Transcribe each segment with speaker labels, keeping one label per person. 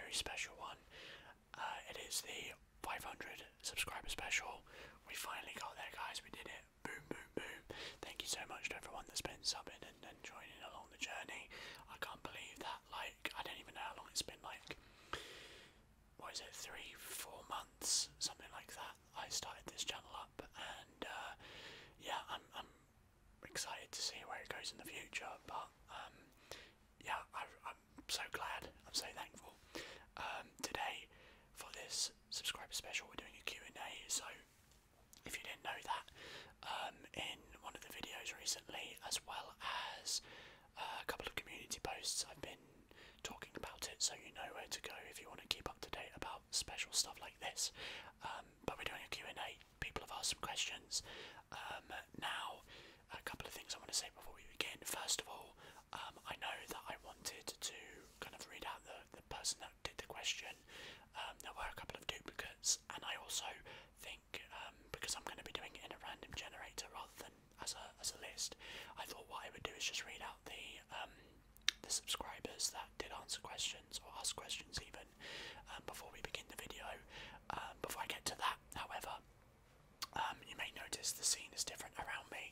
Speaker 1: very special one. It is the 500 subscriber special. We finally got there, guys. We did it. Boom, boom, boom. Thank you so much to everyone that's been subbing and joining along the journey. I can't believe that. Like, I don't even know how long it's been. Like, what is it? 3-4 months, something like that. I started this channel up, and yeah, I'm excited to see where it goes in the future. But yeah, I'm so glad. I'm so thankful. Today, for this subscriber special, we're doing a Q&A. So, if you didn't know that, in one of the videos recently, as well as a couple of community posts, I've been talking about it, so you know where to go if you want to keep up to date about special stuff like this. But we're doing a Q&A. People have asked some questions. Now, a couple of things I want to say before we begin. First of all, I know that I wanted to kind of read out the person that did the question. There were a couple of duplicates, and I also think, because I'm going to be doing it in a random generator rather than as a list, I thought what I would do is just read out the subscribers that did answer questions, or ask questions even, before we begin the video. Before I get to that, however, you may notice the scene is different around me.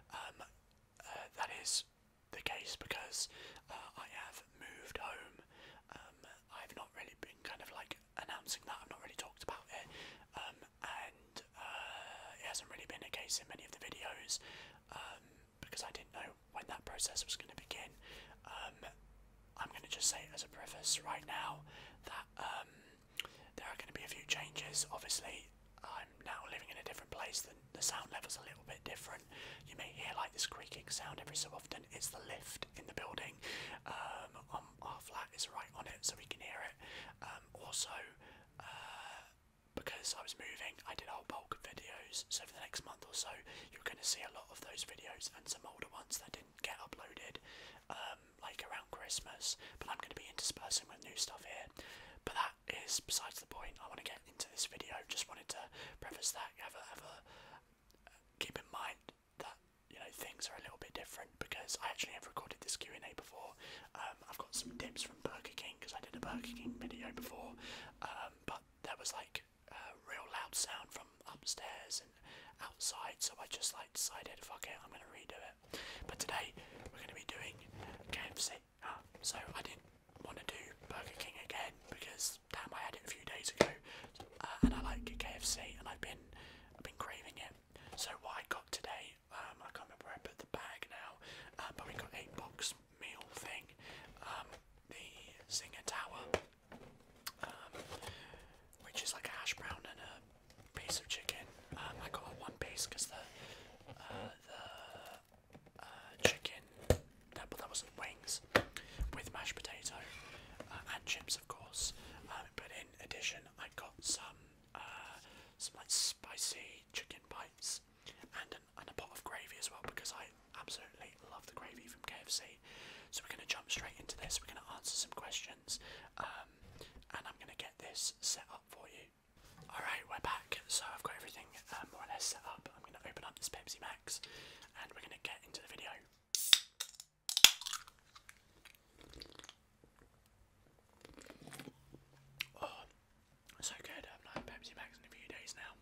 Speaker 1: That is the case because I have moved home. I've not really been kind of like announcing that. I've not really talked about it, and it hasn't really been a case in many of the videos, because I didn't know when that process was going to begin. I'm going to just say as a preface right now that there are going to be a few changes. Obviously, I'm now living in a different place, the sound level's a little bit different. You may hear like this creaking sound every so often. It's the lift in the building. Our flat is right on it, so we can hear it. Also, because I was moving, I did a whole bulk of videos, so for the next month or so, you're going to see a lot of those videos and some older ones that didn't get uploaded, like around Christmas, but I'm going to be interspersing with new stuff here. But that is besides the point. I want to get into this video. Just wanted to preface that. Keep in mind that, you know, things are a little bit different because I actually have recorded this Q&A before. I've got some tips from Burger King because I did a Burger King video before, but there was like a real loud sound from upstairs and outside, so I just like decided, fuck it, I'm going to redo it. But today we're going to be doing KFC. So I didn't want to do Burger King again because damn, I had it a few days ago, and I like KFC, and I've been craving it. So what I got today, I can't remember where I put the bag now, but we got a box meal thing, the Zinger Tower, which is like a hash brown and a piece of chicken. I got a one piece because the chicken, that wasn't wings, with mashed potato and chips, of course. But in addition, I got some like spicy chicken bites and a pot of gravy as well, because I absolutely love the gravy from KFC. So we're going to jump straight into this. We're going to answer some questions, and I'm going to get this set up for you. Alright, we're back. So I've got everything more or less set up. I'm going to open up this Pepsi Max, and we're going to get into the video. Oh, so good. I've not had Pepsi Max in a few days now.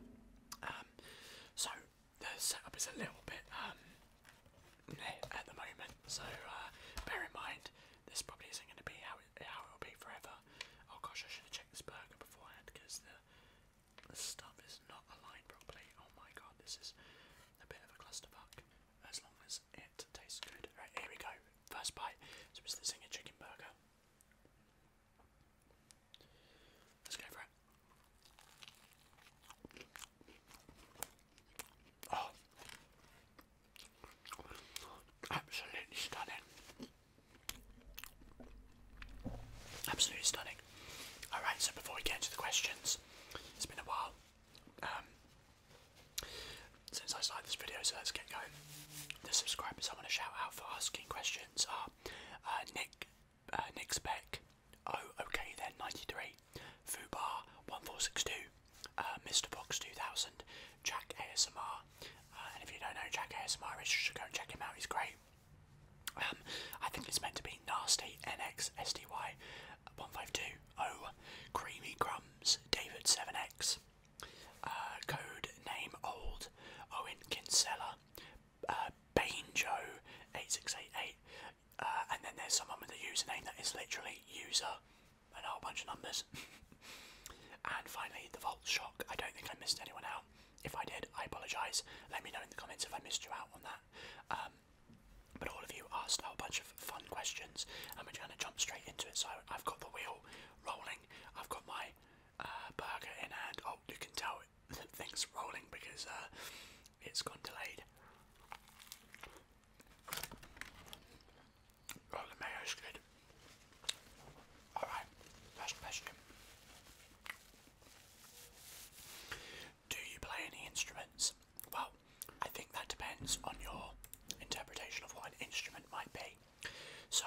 Speaker 1: So the setup is a little bit at the moment, so bear in mind this probably isn't going to be how it'll be forever. Oh gosh, I should have checked this burger beforehand because the stuff is not aligned properly. Oh my god, this is a bit of a clusterfuck. As long as it tastes good. Right, here we go. First bite. So it's the Zinger chicken burger. Let's go for it. Oh, absolutely stunning. Absolutely stunning. Alright, so before we get into the questions, it's been a while since I started this video, so let's get going. The subscribers I want to shout out for asking questions are Nick Speck, oh okay then 93, Fubar 1462, Mr. Fox 2000, Jack ASMR, and if you don't know Jack ASMR, you should go and check him out, he's great. I think it's meant to be nasty. NXSDY 152. Oh, creamy crumbs. David 7X. Code name old. Owen Kinsella. Banjo 8688. And then there's someone with a username that is literally user and a whole bunch of numbers. And finally, the Vault Shock. I don't think I missed anyone out. If I did, I apologise. Let me know in the comments if I missed you out on that. But all of you asked a whole bunch of fun questions, and we're going to jump straight into it. So I've got the wheel rolling. I've got my burger in hand. Oh, you can tell that things rolling because it's gone delayed. Oh, the mayo's good. Alright, first question. Do you play any instruments? Well, I think that depends on your interpretation of what an instrument might be. So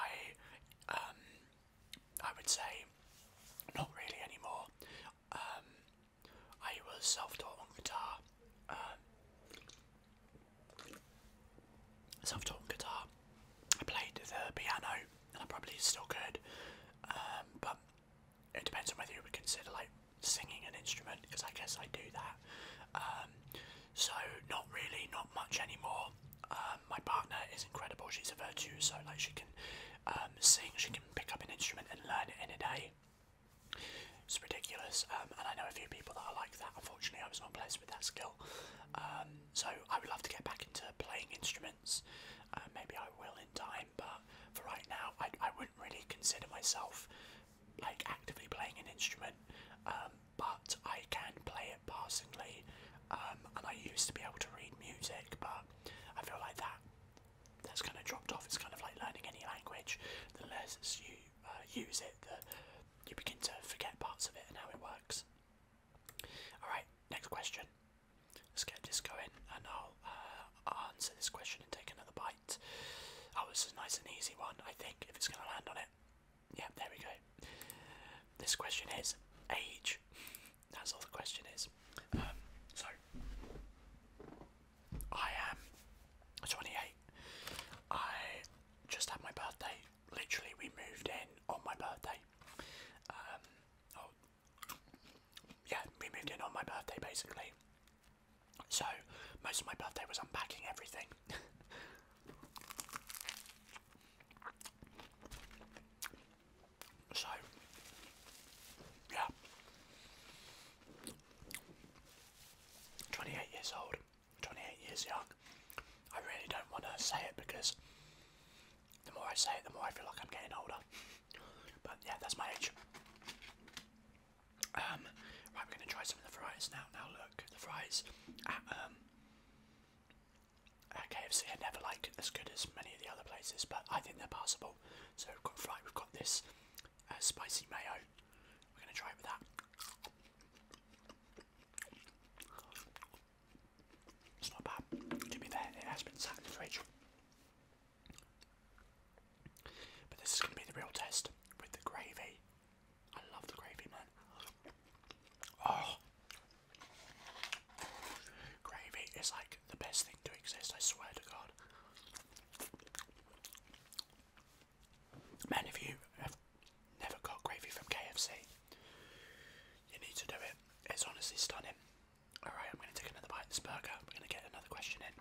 Speaker 1: I would say not really anymore. I was self-taught on guitar. I played the piano, and I probably still could. But it depends on whether you would consider like singing an instrument, because I guess I do that. So not really, not much anymore. My partner is incredible. She's a virtuoso. Like she can sing, she can pick up an instrument and learn it in a day. It's ridiculous, and I know a few people that are like that. Unfortunately, I was not blessed with that skill. So I would love to get back into playing instruments. Maybe I will in time, but for right now, I wouldn't really consider myself like actively playing an instrument. But I can play it passingly, and I used to be able to read music, but I feel like that's kind of dropped off. It's kind of like learning any language. The less you use it, you begin to forget parts of it and how it works. Alright, next question. Let's get this going, and I'll answer this question and take another bite. Oh, this is a nice and easy one, I think, if it's going to land on it. Yeah, there we go. This question is age. That's all the question is. So, I am 28. I just had my birthday. Literally, we moved in on my birthday. Yeah, we moved in on my birthday basically. So, most of my birthday was unpacking everything. So, yeah. 28 years old, 28 years young. I really don't want to say it because the more I say it, the more I feel like I'm getting older. But yeah, that's my age. Right, we're going to try some of the fries now. Now look, the fries at KFC are never like as good as many of the other places, but I think they're passable. So we've got this spicy mayo. We're going to try it with that. It's not bad. To be fair, it has been sat in the fridge. But this is going to be the real test with the gravy. I love the gravy, man. Oh, gravy is like the best thing to exist, I swear to God. Man, if you have never got gravy from KFC, you need to do it. It's honestly stunning. Alright, I'm going to take another bite of this burger. We're going to get another question in.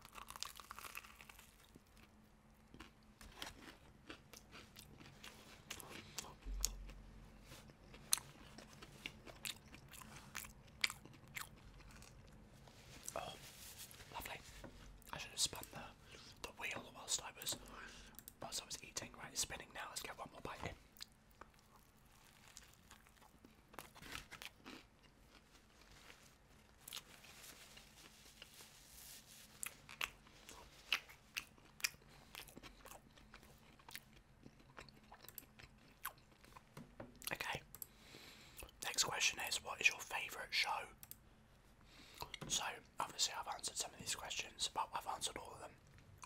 Speaker 1: Oh, lovely. I should have spun the wheel whilst I was eating. Right, it's spinning now. Let's get one more bite in. Okay. Next question is, what is your favourite show? So, obviously I've answered some of these questions, but I've answered all of them.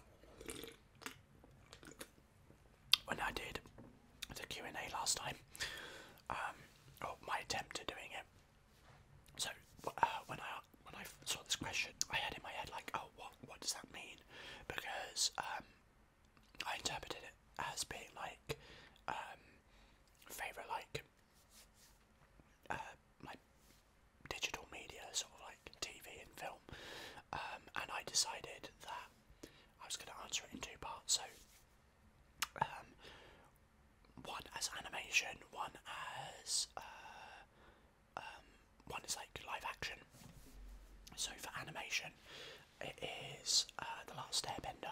Speaker 1: When I did the Q&A last time, or my attempt at doing it, so when I saw this question, I had in my head like, oh, what does that mean? Because I interpreted it as being like favourite like my digital media, sort of like TV and film, and I decided that I was going to answer it in two parts. So one as animation, one is like live action. So for animation, it is The Last Airbender.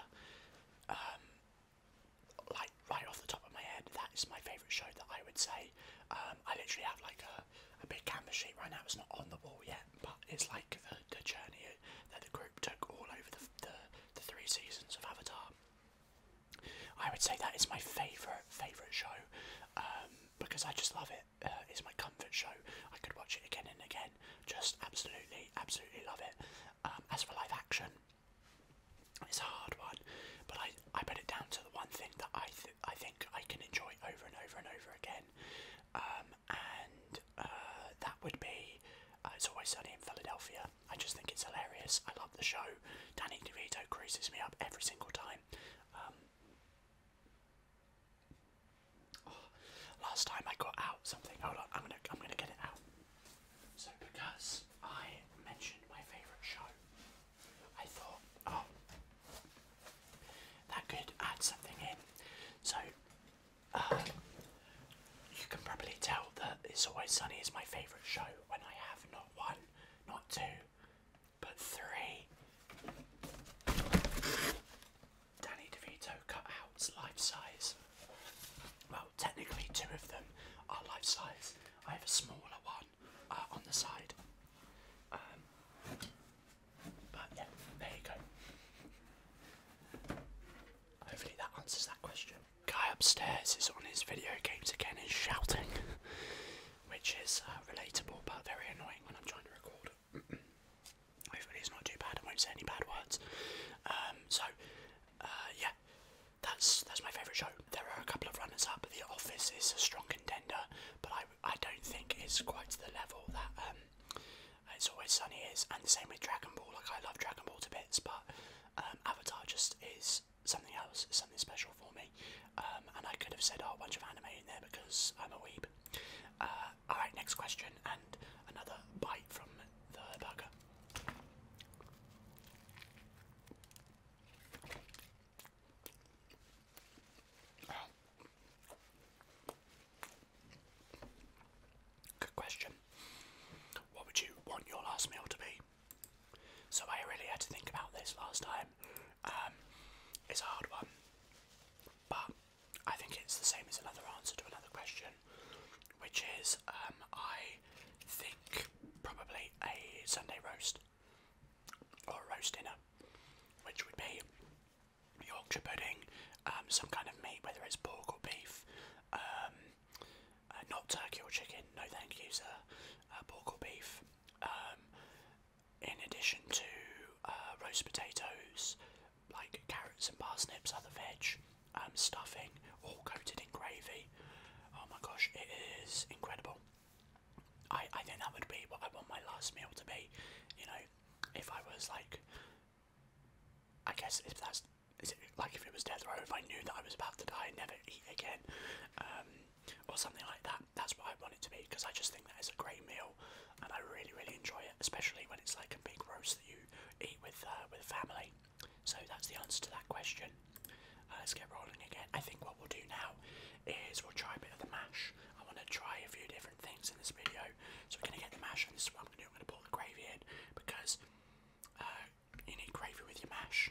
Speaker 1: Like right off the top of my head, that is my favourite show that I would say. I literally have like a big canvas sheet right now. It's not on the wall yet, but it's like the journey that the group took all over the 3 seasons of Avatar. I would say that is my favourite show, because I just love it. It's my comfort show. I could watch it again and again. Just absolutely love it. As for live action, it's a hard one, but I put it down to the one thing that I think I can enjoy over and over and over again, and that would be It's Always Sunny in Philadelphia. I just think it's hilarious. I love the show. Danny DeVito cruises me up every single time. Last time I got out something. Hold on, I'm gonna get it out. So because I mentioned my favourite show, I thought, oh, that could add something in. So you can probably tell that It's Always Sunny is my favourite show when I have not 1, not 2, but 3 Danny DeVito cutouts life size. Well, technically 2 of them are life size. I have a smaller one on the side. But yeah, there you go. Hopefully that answers that question. Guy upstairs is on his video games again and shouting, which is relatable but very annoying when I'm trying to record. Hopefully it's not too bad. I won't say any bad words. Yeah, that's my favourite show. There are a couple of runners up. The Office is a strong contender, but I don't think it's quite to the level that It's Always Sunny is, and the same with Dragon Ball. Like, I love Dragon Ball to bits, but Avatar just is something else, it's something special for me. And I could have said a bunch of anime in there because I'm a weeb. Alright, next question, and another bite from the burger. Good question. What would you want your last meal to be? So I really had to think about this last time. It's a hard one, but I think it's the same as another answer to another question, which is I think probably a Sunday roast or a roast dinner, which would be Yorkshire pudding, some kind of meat, whether it's pork or beef, not turkey or chicken, no thank you sir, pork or beef, in addition to roast potatoes, like carrots and parsnips, other veg, stuffing, all coated in gravy. Oh my gosh, it is incredible. I think that would be what I want my last meal to be. You know, if I was like, I guess if that's, is it like if it was death row, if I knew that I was about to die and never eat again, or something like that, that's what I want it to be, because I just think that is a great meal, and I really enjoy it, especially when it's like a big roast that you eat with family. So that's the answer to that question. Let's get rolling again. I think what we'll do now is we'll try a bit of the mash. I want to try a few different things in this video, so we're going to get the mash, and this is what I'm going to do. I'm going to pour the gravy in, because you need gravy with your mash.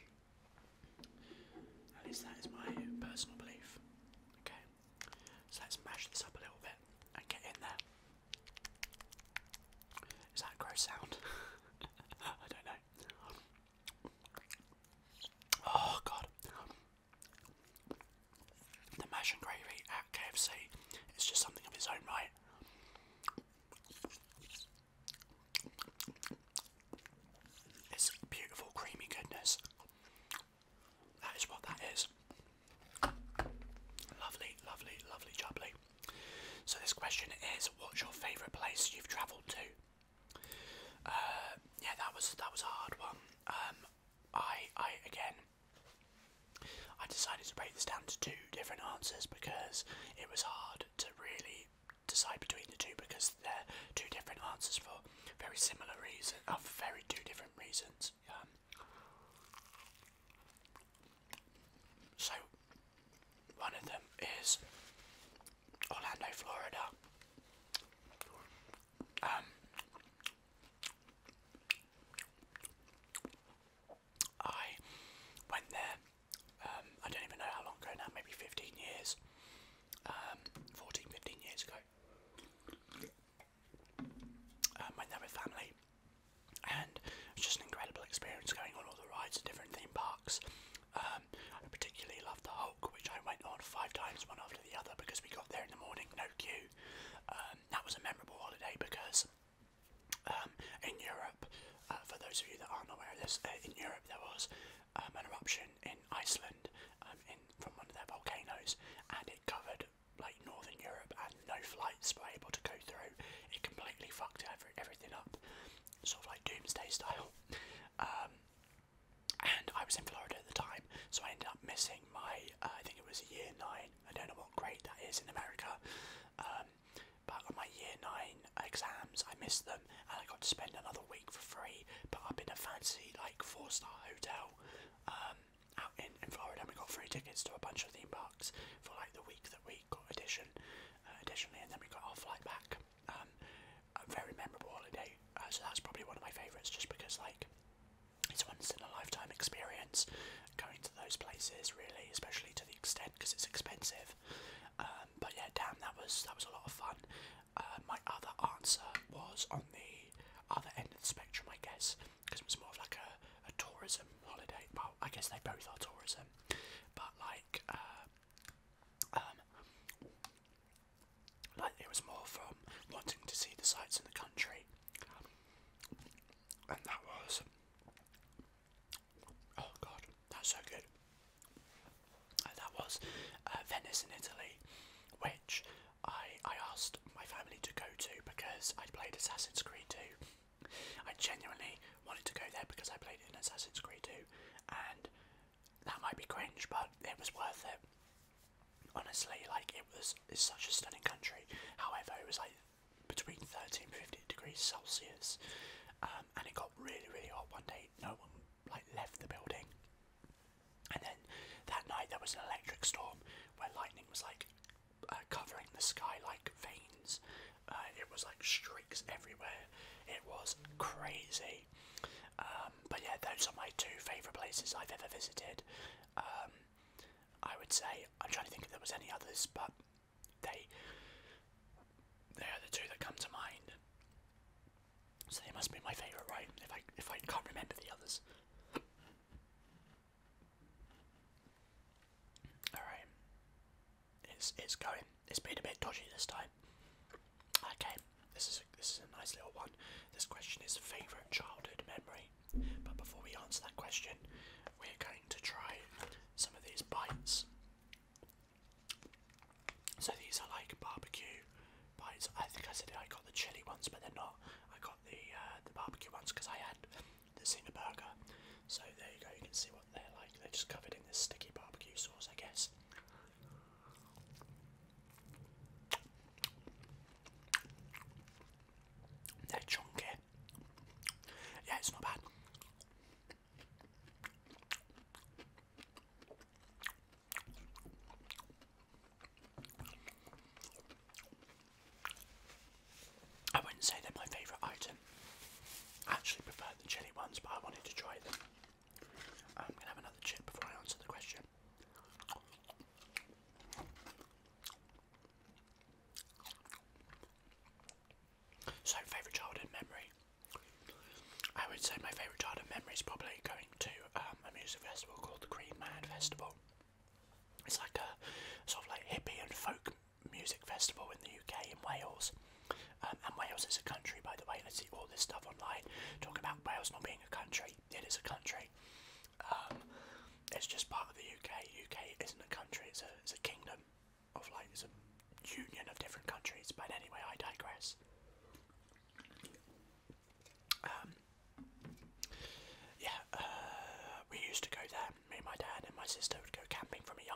Speaker 1: At least that is my personal belief. Okay, so let's mash this up a little bit and get in there. Is that a gross sound? I don't know. Oh god. The mash and gravy at KFC is just something of its own right. decided to break this down to two different answers because it was hard to really decide between the two because they're two different answers for very similar reasons, for very two different reasons. So one of them is Orlando, Florida. I went there, I don't even know how long ago now, maybe 15 years, 14, 15 years ago. Went there with family, and it was just an incredible experience going on all the rides at different theme parks. I particularly loved the Hulk, which I went on 5 times, one after the other, because we got there in the morning, no queue. That was a memorable holiday because in Europe, for those of you that aren't aware of this, in Europe there was an eruption in Iceland from one of their volcanoes, and it covered like northern Europe, and no flights were able to go through. It completely fucked everything up, sort of like doomsday style. And I was in Florida at the time, so I ended up missing my, I think it was year 9, I don't know what grade that is in America, but on my year 9 exams, I missed them, and I got to spend another week for free, but up in a fancy, like, 4-star hotel, out in Florida, and we got free tickets to a bunch of theme parks for, like, the week that we got additionally, and then we got our flight back. A very memorable holiday, so that's probably one of my favourites, just because, like, it's a once-in-a-lifetime experience going to those places, really, especially to the extent because it's expensive. But yeah, damn, that was a lot of fun. My other answer was on the other end of the spectrum, I guess, because it was more of like a tourism holiday. Well, I guess they both are tourism, but like it was more from wanting to see the sights in the country, and that was, oh god, that's so good. That was Venice in Italy, which I asked my family to go to because I'd played Assassin's Creed 2. I genuinely wanted to go there because I played it in Assassin's Creed 2, and that might be cringe, but it was worth it. Honestly, like, it's such a stunning country. However, it was like between 30 and 50 degrees Celsius, and it got really, really hot one day. No one like left the building, and then that night there was an electric storm where lightning was like covering the sky like veins. It was like streaks everywhere. It was crazy. But yeah, those are my 2 favourite places I've ever visited. I would say, I'm trying to think if there was any others, but they are the 2 that come to mind. So they must be my favourite, right? If I can't remember the others. Alright. It's going. It's been a bit dodgy this time. Okay, this is a nice little one. This question is favourite childhood memory. But before we answer that question, we're going to try some of these bites. So these are like barbecue bites. I think I said I got the chili ones, but they're not. I got the barbecue ones because I had the Zinger burger. So there you go. You can see what they're like. They're just covered in this sticky barbecue sauce, I guess. They're chunky. Yeah, it's not bad. I wouldn't say they're my favourite item. I actually prefer the chili ones, but I wanted to try them. I'm going to have another chip before I answer the question. So, favourite childhood memory. I would say my favourite childhood memory is probably going to a music festival called the Green Man Festival. It's like a sort of like hippie and folk music festival in the UK, in Wales. And Wales is a country, by the way. Let's see all this stuff online talking about Wales not being a country. It is a country. It's just part of the UK. UK isn't a country. It's a kingdom of like, it's a union of different countries. But anyway, I digress. We used to go there. Me and my dad and my sister would go camping from a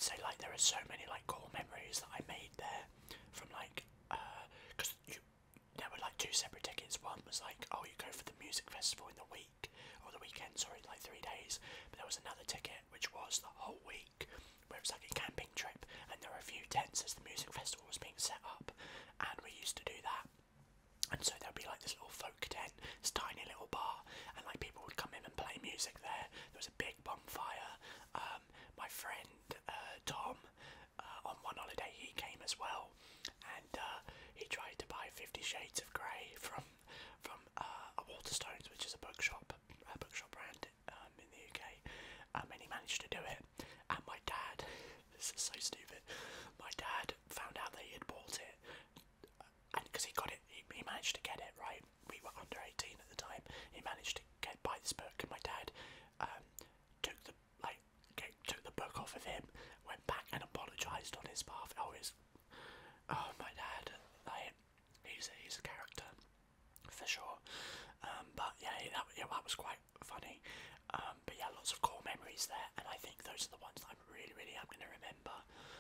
Speaker 1: say like there are so many like core memories that I made there from like because there were like two separate tickets. One was like, oh, you go for the music festival in the week or the weekend, sorry, like 3 days. But there was another ticket which was the whole week, where it was like a camping trip, and there were a few tents as the music festival was being set up, and we used to do that. And so there'd be like this little folk tent, this tiny little bar, and like people would come in and play music there. There was a big bonfire. My friend Tom, on one holiday he came as well, and he tried to buy 50 Shades of Grey from Waterstones, which is a bookshop brand in the UK, and he managed to do it. And my dad, this is so stupid, my dad found out that he had bought it, and because he got it, he managed to get it, right? We were under 18 at the time. He managed to buy this book, and my dad took the book off of him, went back and apologised on his behalf. My dad, he's a character for sure. But yeah, that was quite funny. But yeah, lots of core memories there, and I think those are the ones that I really am going to remember.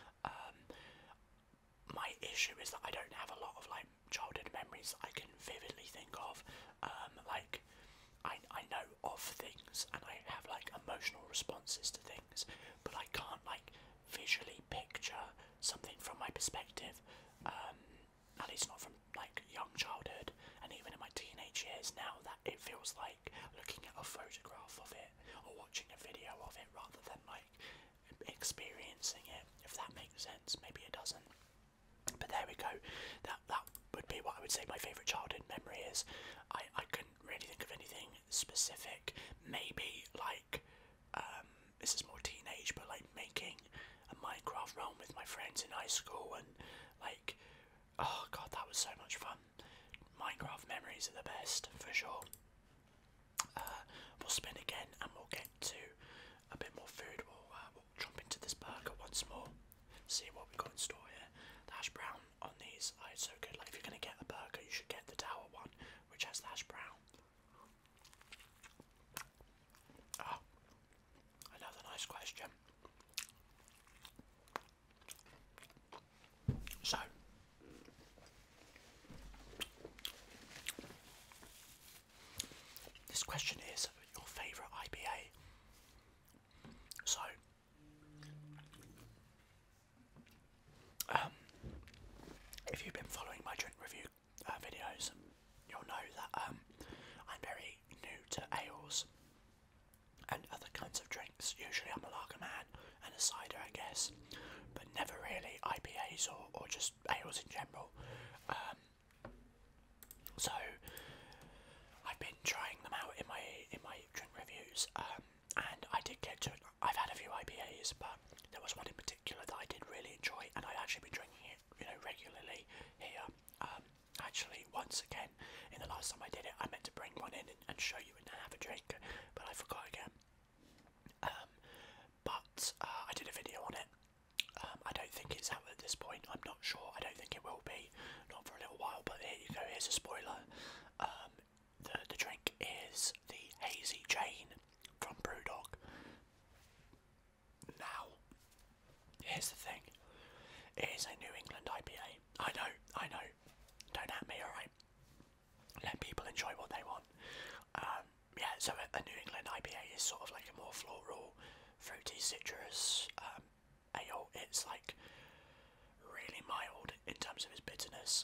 Speaker 1: My issue is that I don't have a lot of like childhood memories that I can vividly think of. Like I know of things and I have like emotional responses to things, but I can't like visually picture something from my perspective. At least not from like young childhood, and even in my teenage years now, that it feels like looking at a photograph of it or watching a video of it rather than like experiencing it, if that makes sense. Maybe it doesn't. But there we go. That would be what I would say my favourite childhood memory is. I couldn't really think of anything specific. Maybe like this is more teenage, but like making a Minecraft realm with my friends in high school, and like, oh god, that was so much fun. Minecraft memories are the best for sure. We'll spin again and we'll get to a bit more food. We'll jump into this burger once more, see what we've got in store here. The hash brown on these are so good. Like, if you're going to get a burger, you should get the tower one, which has the hash brown. Oh, another nice question. So, this question is your favourite IPA. So, if you've been following my drink review videos, you'll know that I'm very new to ales and other kinds of drinks. Usually I'm a lager man and a cider, I guess, but never really IPAs or just ales in general. So I've been trying them out in my drink reviews, and I did get to it. I've had a few IPAs, but there was one in particular that I did really enjoy, and I've actually been drinking it, regularly here. Actually, once again, in the last time I did it, I meant to bring one in and show you and have a drink, but I forgot again. But I did a video on it. I don't think it's out at this point. I'm not sure. I don't think it will be. Not for a little while, but here you go. Here's a spoiler. The drink is the Hazy Jane from Brewdog. Now, here's the thing. It is a New England IPA. I know. Don't at me, alright? Let people enjoy what they want. Yeah, so a New England IPA is sort of like a more floral, fruity, citrus ale. It's like really mild in terms of its bitterness.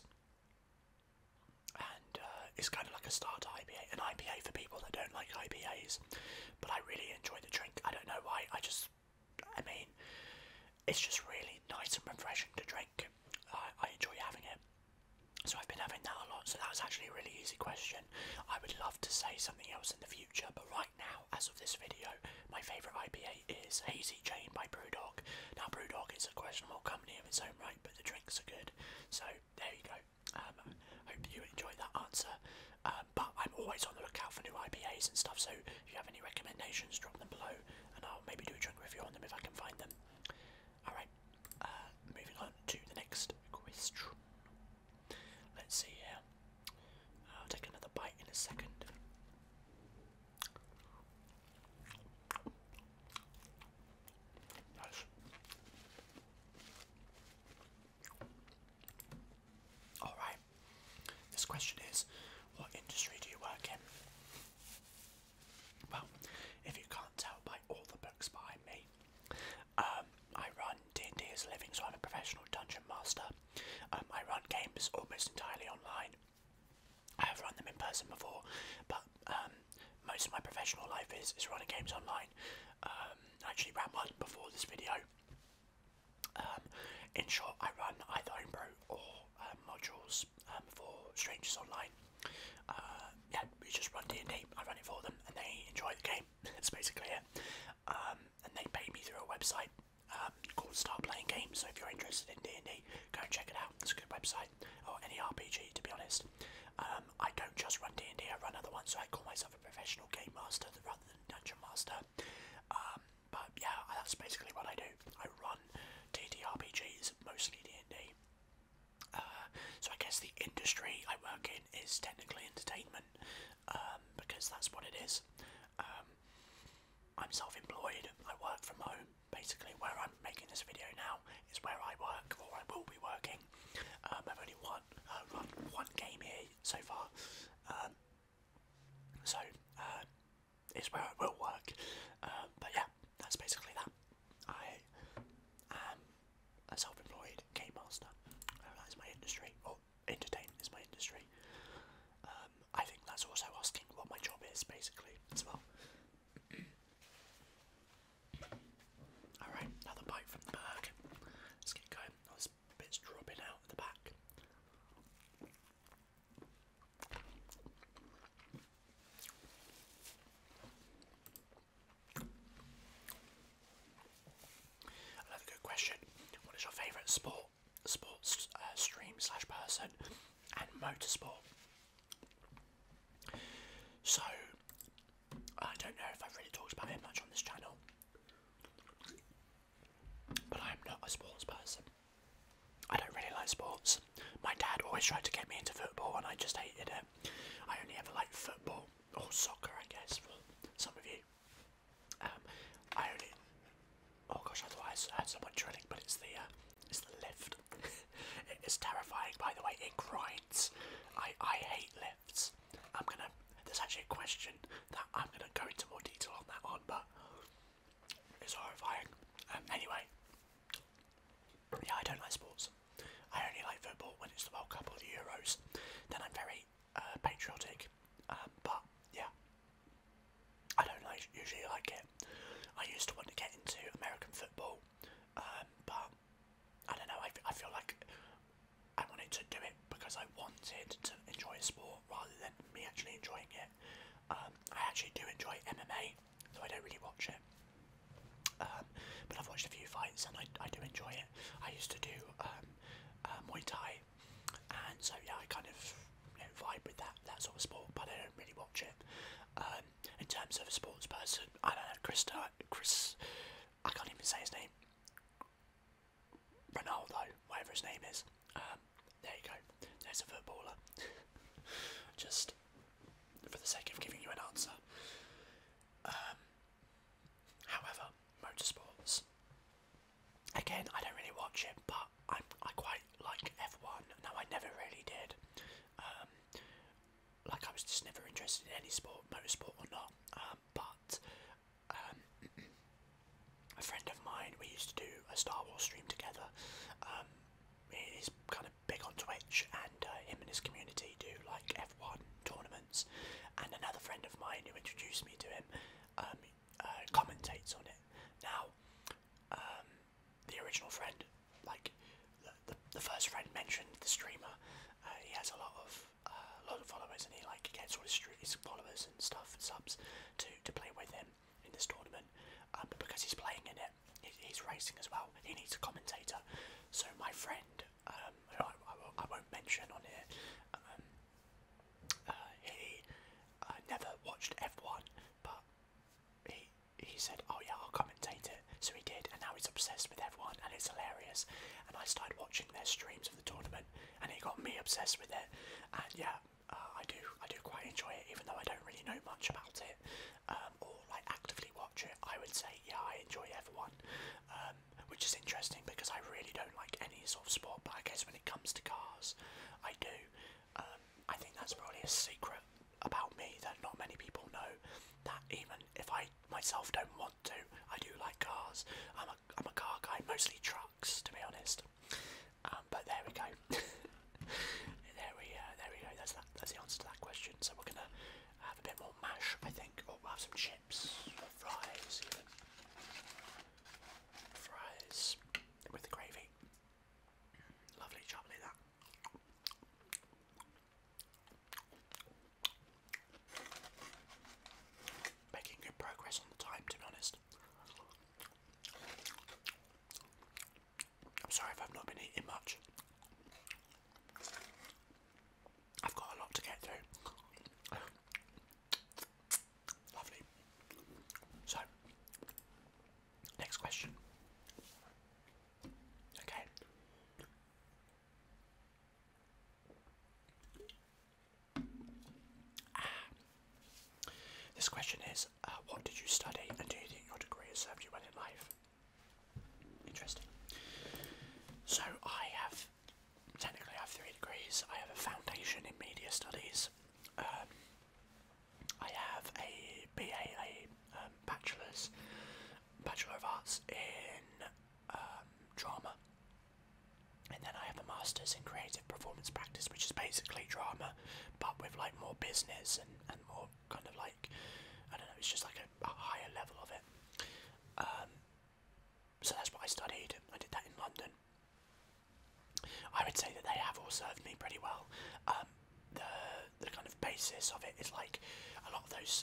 Speaker 1: And it's kind of like a starter IPA. An IPA for people that don't like IPAs. But I really enjoy the drink. I don't know why. I mean, it's just really nice and refreshing to drink. I enjoy having it. So I've been having that a lot. So that was actually a really easy question. I would love to say something else in the future, but right now, as of this video, my favourite IPA is Hazy Jane by Brewdog. Now, Brewdog is a questionable company of its own right, but the drinks are good. So there you go. Hope you enjoyed that answer. But I'm always on the lookout for new IPAs and stuff. So if you have any recommendations, drop them below, and I'll maybe do a drink review on them if I can find them. Alright, moving on to the next question. Let's see here. I'll take another bite in a second. Nice. question is, what industry do you work in? Well, if you can't tell by all the books behind me, I run D&D as a living, so I'm a professional dungeon master. I run games almost entirely online. I have run them in person before, but most of my professional life is running games online. I actually ran one before this video. In short, I run either homebrew or modules for strangers online. Yeah, we just run D&D. I run it for them, and they enjoy the game. That's basically it. And they pay me through a website called Start Playing Games. So if you're interested in D&D, go and check it out. It's a good website, or any RPG, to be honest. I don't just run D&D. I run other ones, so I call myself a professional game master rather than dungeon master. But yeah, that's basically what I do. I run D&D RPGs, mostly D&D. So I guess the industry I work in is technically entertainment, because that's what it is. I'm self-employed. I work from home. Basically, where I'm making this video now is where I work, or I will be working. I've only run one game here so far, so it's where I will work. But yeah, that's basically that. I am a self-employed game master. That is my industry, or entertainment is my industry. I think that's also asking what my job is, basically, as well. Alright, another bite from the burger. Let's get going. Oh, this bit's dropping out at the back. Another good question. What is your favourite sports stream / person, and motorsport? So, I don't know if I've really talked about it much on this channel, but I'm not a sports person. I don't really like sports. My dad always tried to get me into football, and I just hated it. I only ever liked football, or soccer, I guess, for some of you. Oh gosh, I thought I had someone drilling, but it's the lift. It is terrifying, by the way. It grinds. I hate lifts. There's actually a question that I'm gonna go into more detail on that one, but it's horrifying. Anyway, yeah, I don't like sports. I only like football when it's the World Cup or the Euros. Then I'm very patriotic. But yeah, I don't usually like it. I used to want to get into American football, but I don't know. I feel like I wanted to do it because I wanted to enjoy a sport rather than me actually enjoying it. I actually do enjoy MMA, though I don't really watch it. But I've watched a few fights and I do enjoy it. I used to do Muay Thai, and so yeah, I kind of vibe with that sort of sport, but I don't really watch it. In terms of a sports person, I don't know, Chris, I can't even say his name. Ronaldo, whatever his name is. There you go. There's a footballer. Just for the sake of giving you an answer. However, motorsports. Again, I don't really watch it, but I quite like F1. Now, I never really did. Like, I was just never interested in any sport, motorsport or not. But a friend of mine, we used to do a Star Wars stream together. He's kind of big on Twitch, and him and his community do like F1 tournaments. And another friend of mine who introduced me to him commentates on it. Now, the original friend, like the first friend mentioned the streamer. He has a lot of followers, and he gets all his followers and stuff and subs to play with him in this tournament. But because he's playing in it, he's racing as well. He needs a commentator. So my friend, who I won't mention on here, he never watched F1, but he said, "Oh yeah, I'll commentate it." So he did, and now he's obsessed with F1, and it's hilarious. And I started watching their streams of the tournament, and it got me obsessed with it. And yeah, I do quite enjoy it, even though I don't really know much about it, or actively watch it. I would say, yeah, I enjoy F1, which is interesting because I really don't like any sort of sport. But I guess when it comes to cars, I do. I think myself don't want to. I do like cars. I'm a car guy, mostly trucks, to be honest. But there we go. there we go. That's the answer to that question. So we're gonna have a bit more mash, I think, or we'll have some chips, or fries, even. Fries with the gravy. Lovely chocolate that. Making good progress on the time, to be honest. I'm sorry if I've not been eating much. I've got a lot to get through. Lovely. So, next question. Okay. This question is, what did you study and do you think your degree has served you well in life? Interesting. So technically I have 3 degrees. I have a foundation in media studies. I have a BA, Bachelor of Arts in drama. And then I have a Master's in Creative Performance Practice, which is basically drama, but with like more business and more kind of like, I don't know, it's just like a higher level of it. So that's what I studied. I did that in London. I would say that they have all served me pretty well. The kind of basis of it is like a lot of those,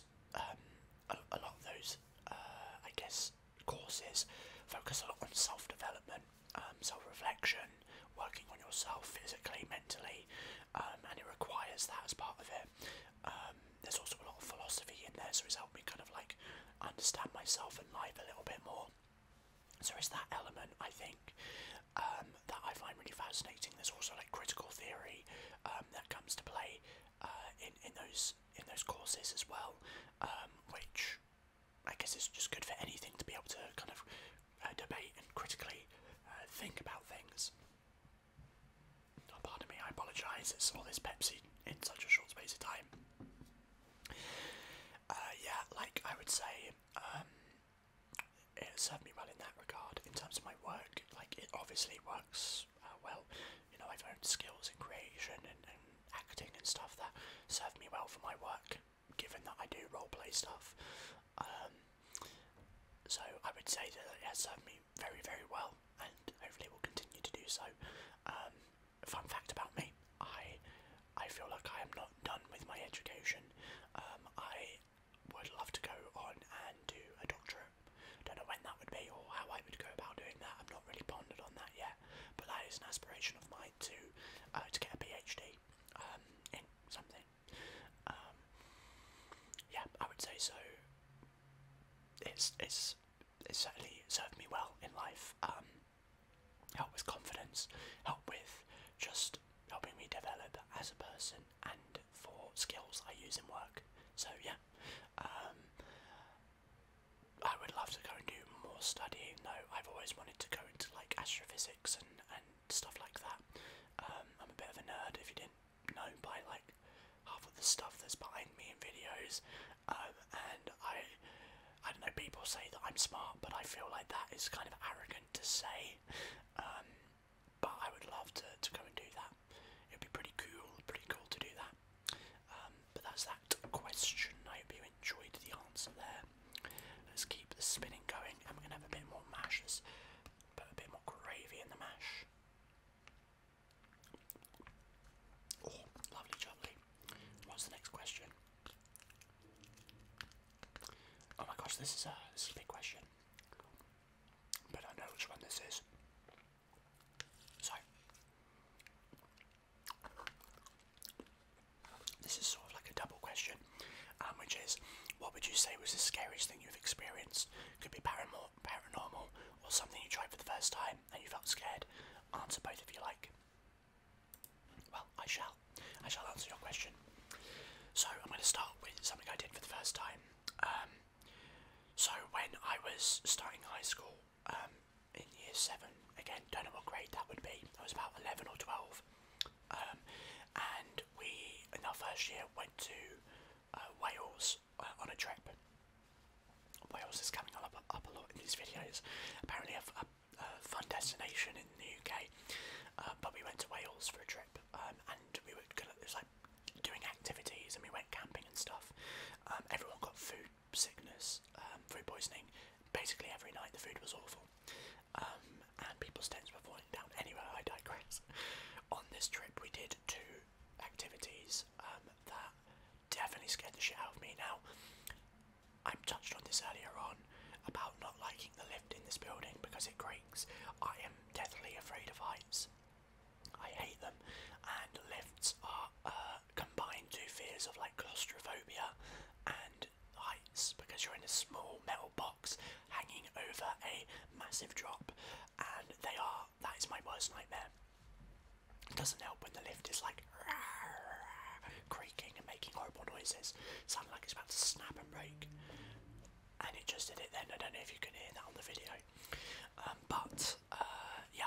Speaker 1: I guess, courses focus a lot on self-development, self-reflection, working on yourself physically, mentally, and it requires that as part of it. There's also a lot of philosophy in there, so it's helped me kind of like understand myself and life a little bit more. So it's that element, I think, that I find really fascinating. There's also like critical theory that comes to play in those courses as well, which I guess is just good for anything to be able to kind of debate and critically think about things. Oh, pardon me, I apologise. It's all this Pepsi in such a short space of time. Yeah, like I would say, it served me well in that regard. In terms of my work, like it obviously works well. You know, I've learned skills in creation and acting and stuff that served me well for my work, given that I do roleplay stuff. So I would say that it has served me very, very well, and hopefully will continue to do so. Fun fact about me, I feel like I am not done with my education. I would love to go on and do a doctorate. Don't know when that would be or how I would go about doing that. I've not really pondered on that yet, but that is an aspiration of mine to get a PhD in something. Yeah, I would say so. It's certainly served me well in life. Help with confidence, help with just helping me develop as a person and for skills I use in work. So yeah, I would love to go and do more studying though. I've always wanted to go into like astrophysics and stuff like that. I'm a bit of a nerd, if you didn't know, by like half of the stuff that's behind me in videos. And I don't know, people say that I'm smart, but I feel like that is kind of arrogant to say. But I would love to go and do that. It'd be pretty cool to do that. But that's that question. I hope you enjoyed the answer there. Let's keep the spinning going, and we're going to have a bit more mash. Let's put a bit more gravy in the mash. Oh, lovely jubbly. What's the next question? Oh my gosh, this is a big question. But I know which one this is. So, this is sort of like a double question, which is, what would you say was the scariest thing you've experienced? Could be paranormal, or something you tried for the first time and you felt scared. Answer both if you like. Well, I shall answer your question. So I'm going to start with something I did for the first time. So when I was starting high school, in year 7, again, don't know what grade that would be, I was about 11 or 12, and we, in our first year, went to Wales on a trip. Wales these videos. Apparently a fun destination in the UK, but we went to Wales for a trip, and we were gonna, it was like doing activities, and we went camping and stuff. Everyone got food sickness, food poisoning. Basically every night the food was awful, and people's tents were falling down. Anyway, I digress. On this trip we did 2 activities that definitely scared the shit out of me. Now, I touched on this earlier on about not liking the lift in this building because it creaks. I am deathly afraid of heights. I hate them, and lifts are combined to fears of like claustrophobia and heights, because you're in a small metal box hanging over a massive drop, and that is my worst nightmare. It doesn't help when the lift is like creaking and making horrible noises, sounding like it's about to snap and break. And it just did it then. I don't know if you can hear that on the video. Yeah,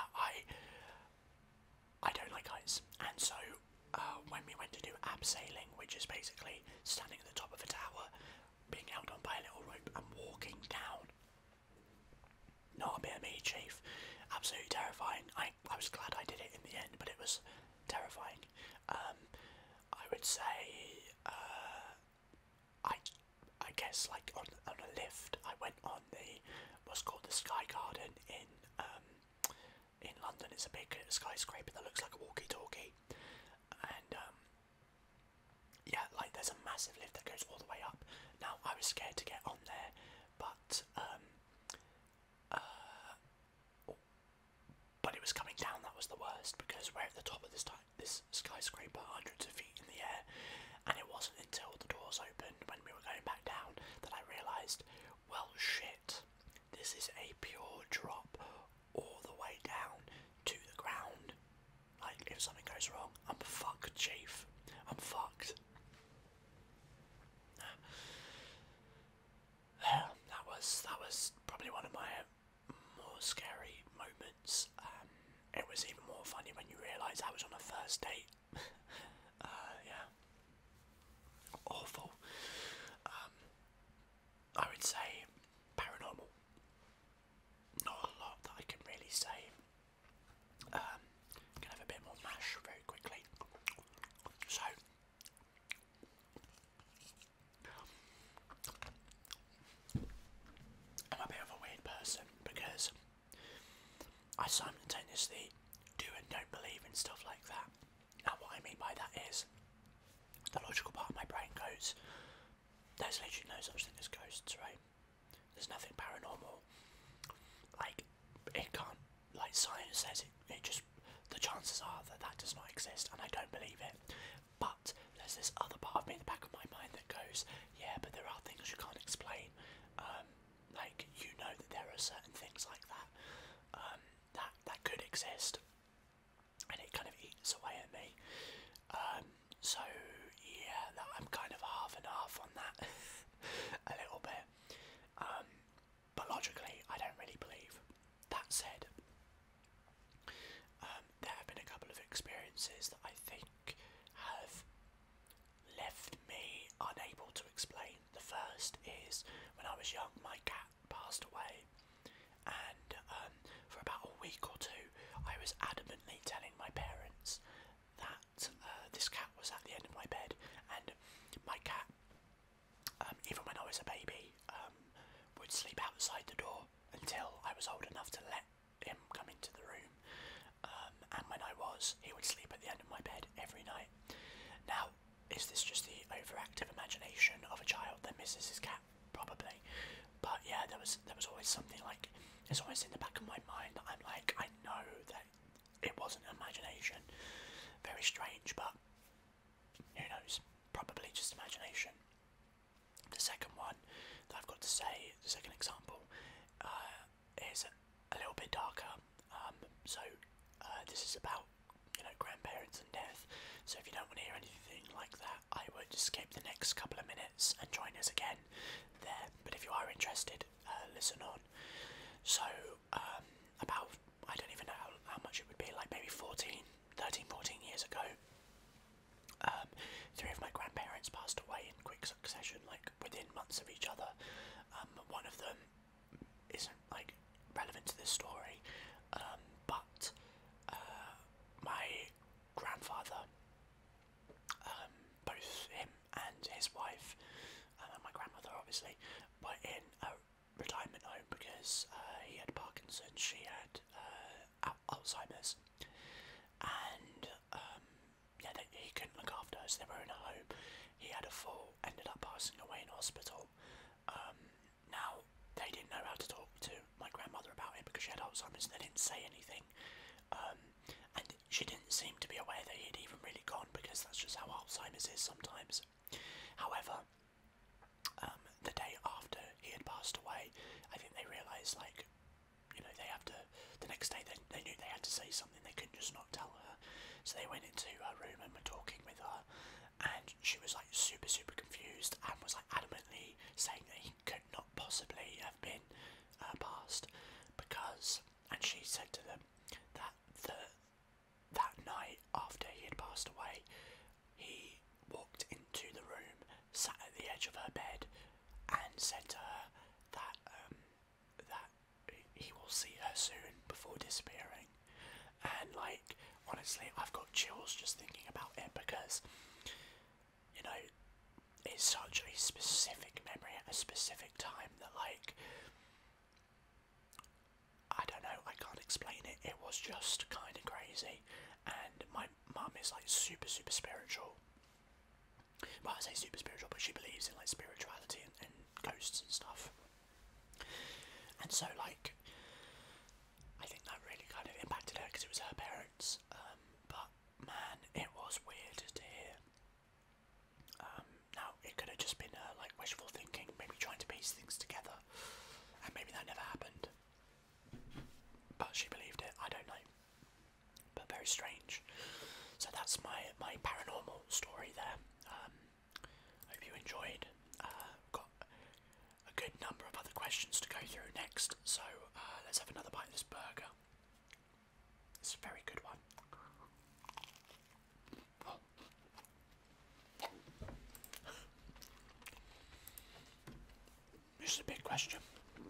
Speaker 1: I don't like heights, and so when we went to do abseiling, which is basically standing at the top of a tower, being held on by a little rope and walking down. Not a bit of me, chief. Absolutely terrifying. I was glad I did it in the end, but it was terrifying. I would say, I guess like on a lift, I went on what's called the Sky Garden in London. It's a big skyscraper that looks like a walkie-talkie, and yeah, like there's a massive lift that goes all the way up. Now I was scared to get on there, but it was coming down that was the worst, because we're at the top of this skyscraper, hundreds of feet in the air, and it wasn't until the doors opened when we were going back down that I realised, well shit, this is a pure drop all the way down to the ground. Like, if something goes wrong, I'm fucked, chief. I'm fucked. That was probably one of my more scary moments. It was even more funny when you realise I was on a first date. Yeah. Awful. I would say paranormal. Not a lot that I can really say. Can have a bit more mash very quickly. So, I'm a bit of a weird person because I simultaneously do and don't believe in stuff like that. Now, what I mean by that is the logical part of my brain goes, there's literally no such thing as ghosts, right? There's nothing paranormal. Like, it can't, like science says it just, the chances are that that does not exist, and I don't believe it. But there's this other part of me in the back of my mind that goes, yeah, but there are things you can't explain. Like, you know that there are certain things like that, that could exist, and it kind of eats away at me. So yeah, I'm kind of half and half on that, a little bit. But logically, I don't really believe. That said, there have been a couple of experiences that I think have left me unable to explain. The first is when I was young, my cat passed away, and for about a week or 2, I was adamantly telling my parents that this cat was at the end of my bed, and my cat, even when I was a baby, would sleep outside the door until I was old enough to let him come into the room, and when I was, he would sleep at the end of my bed every night. Now, is this just the overactive imagination of a child that misses his cat? Probably, but yeah, there was always something like, it's always in the back of my mind that I'm like, I know that it wasn't imagination. Very strange, but who knows? Probably just imagination. The second one that I've got to say, the second example, is a little bit darker. This is about, grandparents and death. So if you don't want to hear anything like that, I would skip the next couple of minutes and join us again there. But if you are interested, listen on. So, about, I don't even know how much it would be, like maybe 13, 14 years ago, 3 of my grandparents passed away in quick succession, like within months of each other. One of them isn't, his wife, and my grandmother obviously, were in a retirement home because he had Parkinson's, she had Alzheimer's, and yeah, he couldn't look after her, so they were in a home. He had a fall, ended up passing away in hospital. Now, they didn't know how to talk to my grandmother about it because she had Alzheimer's, and they didn't say anything. And she didn't seem to be aware that he had even really gone, because that's just how Alzheimer's is sometimes. However, the day after he had passed away, I think they realised, like, you know, they have to, the next day they knew they had to say something, they couldn't just not tell her. So they went into her room and were talking with her, and she was like super confused and was like adamantly saying that he could not possibly have been passed, because, and she said to them that that night after he had passed away, he walked into the room, sat at the edge of her bed, and said to her that that he will see her soon before disappearing. And like, honestly, I've got chills just thinking about it, because, you know, it's such a specific memory at a specific time that, like, I don't know, I can't explain it. It was just kind of crazy. And my mum is like super spiritual. Well, I say super spiritual, but she believes in like spirituality and ghosts and stuff. And so, like, I think that really kind of impacted her because it was her parents. But man, it was weird to hear. Now, it could have just been her like wishful thinking, maybe trying to piece things together, and maybe that never happened. But she believed it, I don't know. But very strange. So that's my paranormal story there. Hope you enjoyed. Got a good number of other questions to go through next, so let's have another bite of this burger. It's a very good one. This is a big question.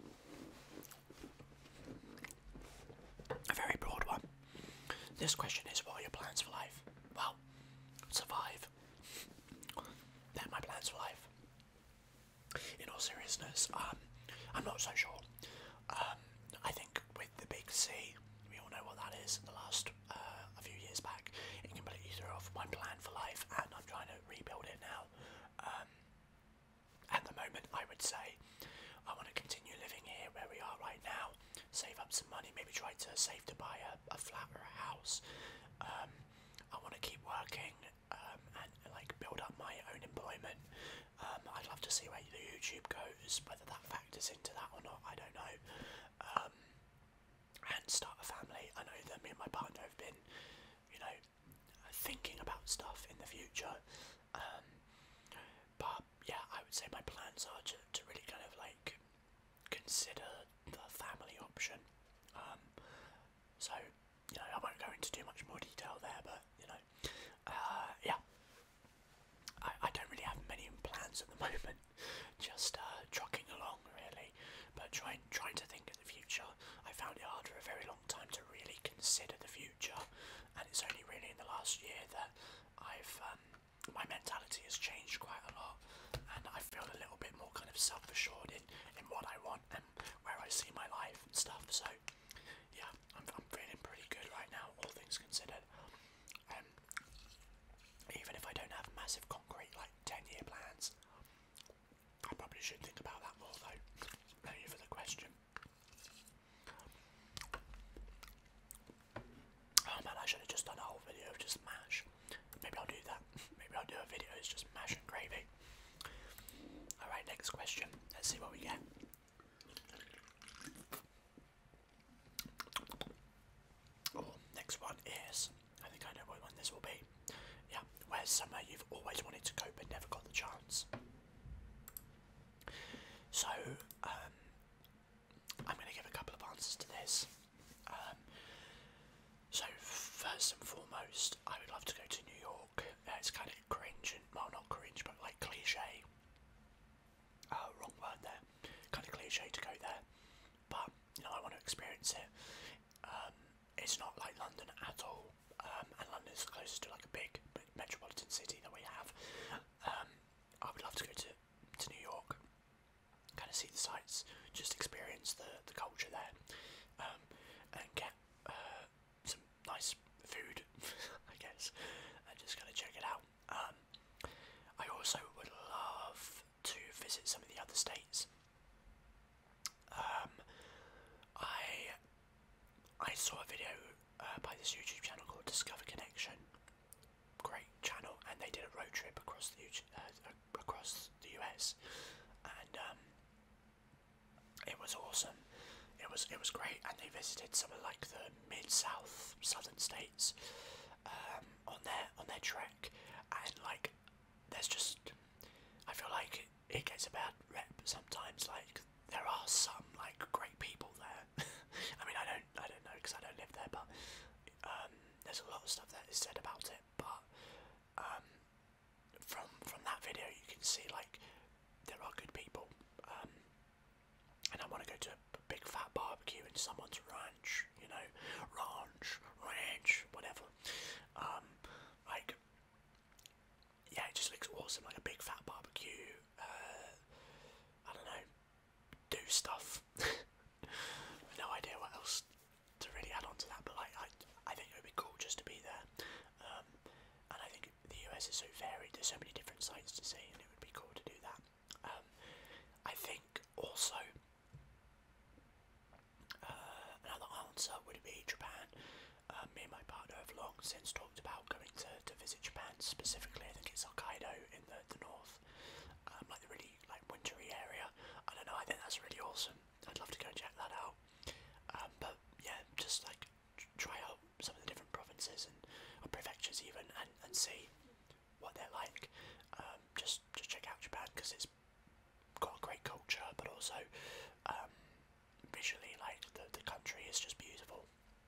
Speaker 1: A very broad one. This question is, what are your plans for life? Well, survive. They're my plans for life. In all seriousness, I'm not so sure. I think with the big C, we all know what that is. The last a few years back, it completely threw off my plan for life, and I'm trying to rebuild it now. At the moment, I would say I want to continue living here where we are right now, save up some money, maybe try to save to buy a flat or a house. I want to keep working and like build up my own employment. I'd love to see where the YouTube goes, whether that factors into that or not, I don't know. And start a family. I know that me and my partner have been, you know, thinking about stuff in the future. But yeah, I would say my plans are to really kind of like consider the family option. So, you know, I won't go into too much more detail there, but, you know, yeah. I don't really have many plans at the moment, just trucking along really, but trying to think of the future. I found it hard for a very long time to really consider the future, and it's only really in the last year that I've my mentality has changed quite a lot, and I feel a little bit more kind of self-assured in what I want and where I see my life and stuff. So yeah, I'm feeling pretty good right now, all things considered. Even if I don't have massive concrete like 10-year plans, I probably should think about that more though. Thank you for the question. Oh man, I should have just done a whole video of just mash. Maybe I'll do that. Maybe I'll do a video that's just mash and gravy. Alright, next question. Let's see what we get. Oh, next one is, I think I know what one this will be. Yeah, where's somewhere you've always wanted to go but never got the chance? So, I'm going to give a couple of answers to this. So, first and foremost, I would love to go to New York. It's kind of cringe, and, well, not cringe, but like cliche. Wrong word there. Kind of cliche to go there. But, you know, I want to experience it. It's not like London at all, and London is closest to like a big metropolitan city that we have. I would just gotta check it out. I also would love to visit some of the other states. I saw a video by this YouTube channel called Discover Connection. Great channel, and they did a road trip across the US, and it was awesome. It was great, and they visited some of like the southern states on their trek, and like there's just, I feel like it gets a bad rep sometimes. Like there are some like great people there. I mean, I don't know because I don't live there, but there's a lot of stuff that is said about it. But from that video, you can see like there are good people, and I want to go to a big fat barbecue in someone's ranch, you know, ranch, whatever. Like, yeah, it just looks awesome, like a big fat barbecue. I don't know, do stuff. No idea what else to really add on to that, but like I think it would be cool just to be there. And I think the US is so varied, there's so many different sites to see, and it would be cool to do that. I think also another answer would be Japan. Me and my partner have long since talked about going to visit Japan specifically. I think it's Hokkaido in the north, like the really like wintry area. I don't know, I think that's really awesome. I'd love to go check that out. But yeah, just like try out some of the different provinces or prefectures even, and see what they're like. Just check out Japan because it's got a great culture, but also visually, like the country is just beautiful.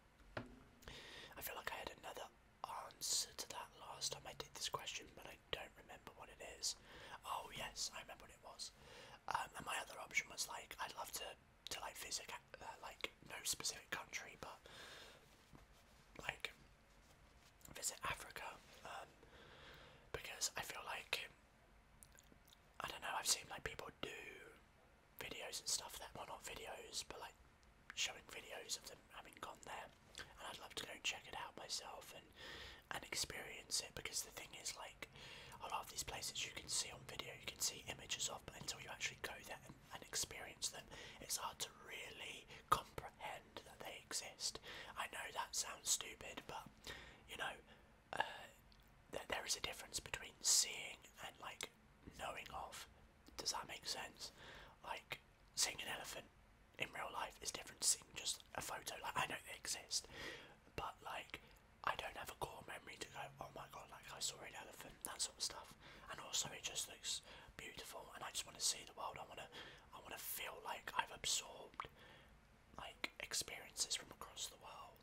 Speaker 1: I feel like I had another answer to that last time I did this question, but I don't remember what it is. Oh yes, I remember what it was. And my other option was like I'd love to like visit like no specific country, but like visit Africa, because I feel like, I don't know, I've seen like people do videos and stuff that, well, not videos, but like showing videos of them having gone there, and I'd love to go and check it out myself and experience it, because the thing is, like, a lot of these places you can see on video, you can see images of, but until you actually go there and experience them, it's hard to really comprehend that they exist. I know that sounds stupid, but you know, there is a difference between seeing and like knowing of. Does that make sense? Like, seeing an elephant in real life is different to seeing just a photo. Like, I know they exist, but like I don't have a core memory to go, oh my god, like I saw an elephant, that sort of stuff. And also it just looks beautiful, and I just want to see the world. I want to feel like I've absorbed like experiences from across the world,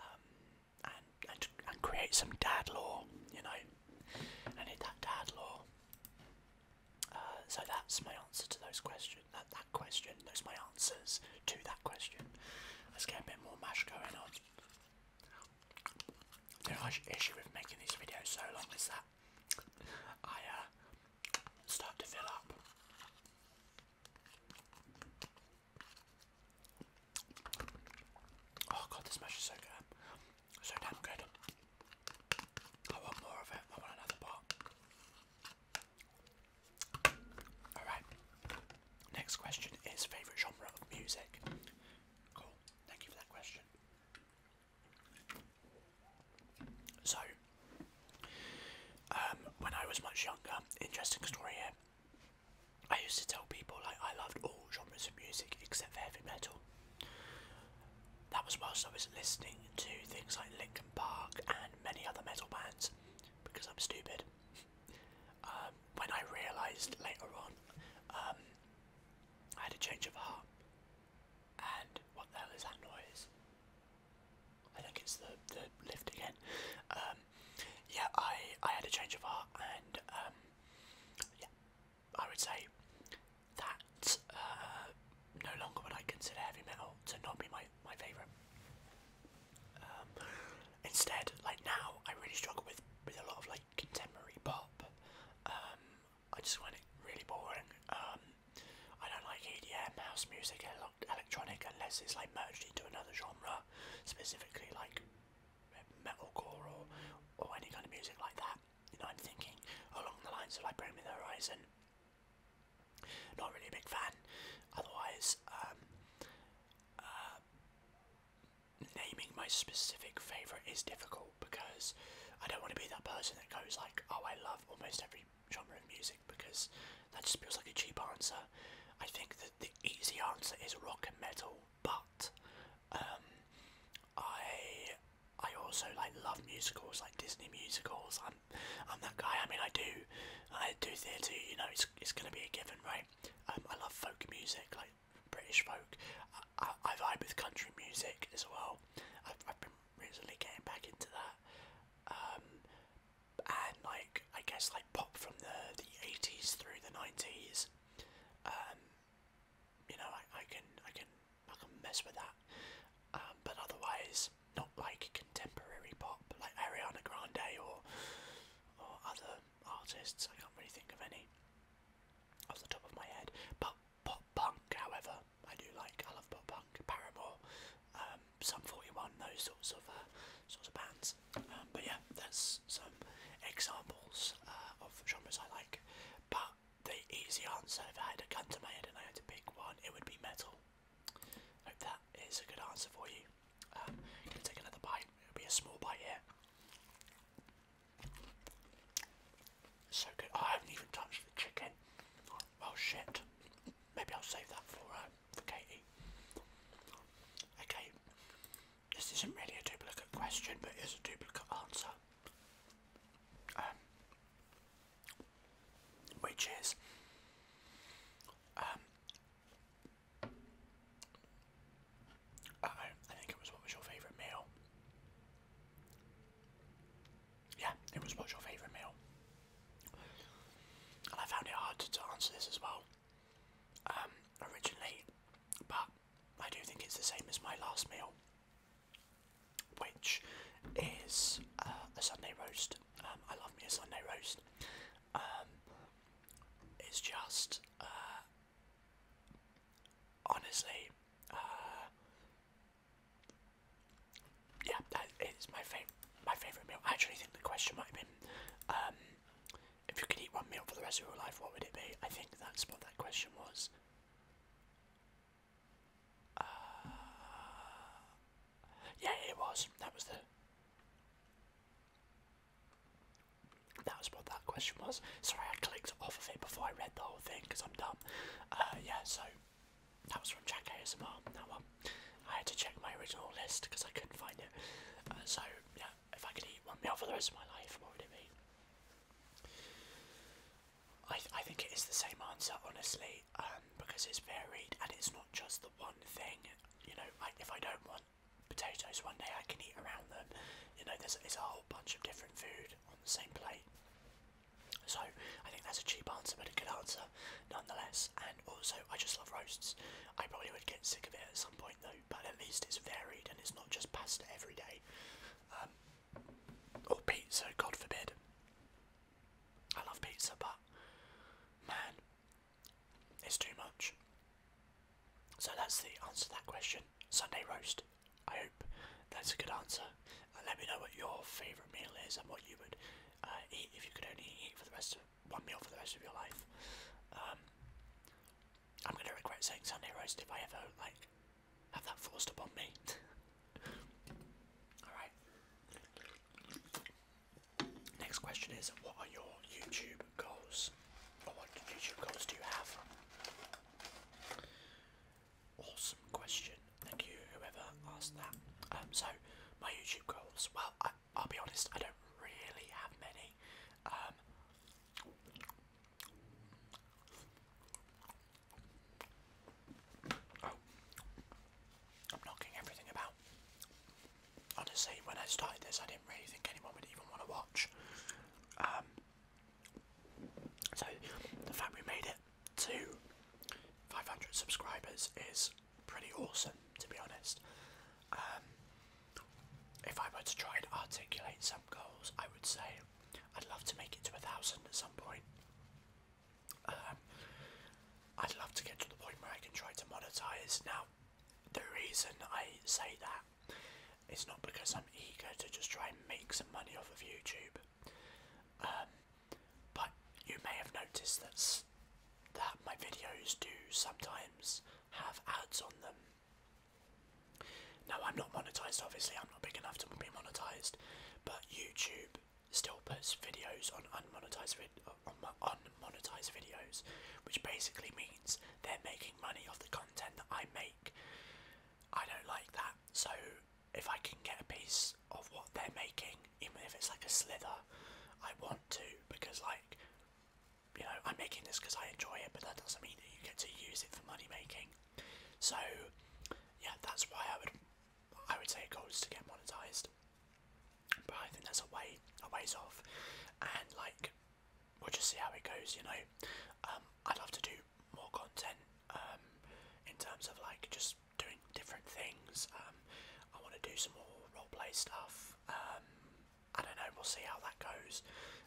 Speaker 1: and create some dad lore, you know. I need that dad lore. So that's my answer to those questions. That question. Those are my answers to that question. Let's get a bit more mash going on. The issue with making these videos so long is that I start to fill up. Oh god, this mash is so good. So damn good. I want more of it. I want another pot. Alright. Next question is favourite genre of music. Cool. Thank you for that question. So, when I was much younger, interesting story here, I used to tell people like I loved all genres of music except for heavy metal. That was whilst I was listening to things like Linkin Park and many other metal bands, because I'm stupid. When I realised later on, I had a change of heart. And what the hell is that noise? I think it's the lift again. Yeah, I had a change of heart, and yeah, I would say that no longer would I consider heavy metal to not be my favourite. Instead, like now, I really struggle with a lot of like contemporary pop. I just find it really boring. I don't like EDM, house music, electronic, unless it's like merged into another genre, specifically like metalcore or any kind of music like that. Bring Me the Horizon. Not really a big fan. Otherwise, naming my specific favourite is difficult because I don't want to be that person that goes like, oh, I love almost every genre of music, because that just feels like a cheap answer. I think that the easy answer is rock and metal, but I also like love musicals, like Disney musicals. I'm that guy. I mean, I do theatre. You know, it's gonna be a given, right? I love folk music, like British folk. I vibe with country music as well. I've been recently getting back into that. And like, I guess like pop from the 80s through the 90s. You know, I can mess with that. But otherwise, not like contemporary pop, like Ariana Grande or other artists. I can't really think of any off the top of my head. But pop punk, however, I love pop punk. Paramore, Sum 41, those sorts of bands. But yeah, that's some examples of genres I like. But the easy answer, if I had a gun to my head and I had to pick one, it would be metal. Hope that is a good answer for you. Gonna take another bite. It'll be a small bite here. So good. Oh, I haven't even touched the chicken. Well, shit. Maybe I'll save that for Katie. Okay. This isn't really a duplicate question, but it is a duplicate answer. Which is I think it was, what was your favourite meal? Yeah, it was, what's your favourite meal? And I found it hard to answer this as well, originally, but I do think it's the same as my last meal, which is a Sunday roast. I love me a Sunday roast. It's just, honestly, yeah, that is my favourite meal. I actually think the question might have been, if you could eat one meal for the rest of your life, what would it be? I think that's what that question was. Yeah, it was. That was what that question was. Sorry, I clicked off of it before I read the whole thing because I'm dumb. Yeah, so that was from Jack ASMR. That one. I had to check my original list because I couldn't find it. So yeah, if I could eat one meal for the rest of my life, what would it be? I think it is the same answer, honestly, because it's varied and it's not just the one thing. You know, if I don't want potatoes one day, I can eat around them. You know, there's a whole bunch of different food on the same plate. So I think that's a cheap answer, but a good answer nonetheless. And also, I just love roasts. I probably would get sick of it at some point though, but at least it's varied and it's not just pasta every day. Or pizza, God forbid. I love pizza, but man, it's too much. So that's the answer to that question. Sunday roast. I hope that's a good answer. Let me know what your favourite meal is and what you would eat if you could only eat for the rest of one meal for the rest of your life. I'm gonna regret saying Sunday roast if I ever have that forced upon me. Alright. Next question is, what are your YouTube goals? Or what YouTube goals do you have? Awesome question. Thank you, whoever asked that. So my YouTube goals. Well, I'll be honest. I don't really have many. I'm knocking everything about. Honestly, when I started this, I didn't really think anyone would even want to watch. So the fact we made it to 500 subscribers is pretty awesome, to be honest. If I were to try and articulate some goals, I would say I'd love to make it to 1,000 at some point. I'd love to get to the point where I can try to monetize. Now, the reason I say that is not because I'm eager to just try and make some money off of YouTube. But you may have is that my videos do sometimes have ads on them. Now, I'm not monetized, obviously, I'm not big enough to be monetized, but YouTube still puts videos on unmonetized videos, which basically means they're making money off the content that I make. I don't like that, so if I can get a piece of what they're making, even if it's like a slither, I want to, because like, you know, I'm making this because I enjoy it, but that doesn't mean that you get to use it for money making. So yeah, that's why I would say a goal is to get monetized, but I think that's a ways off, and like, we'll just see how it goes, you know. I'd love to do more content in terms of like just doing different things. I want to do some more roleplay stuff. I don't know, we'll see how that goes.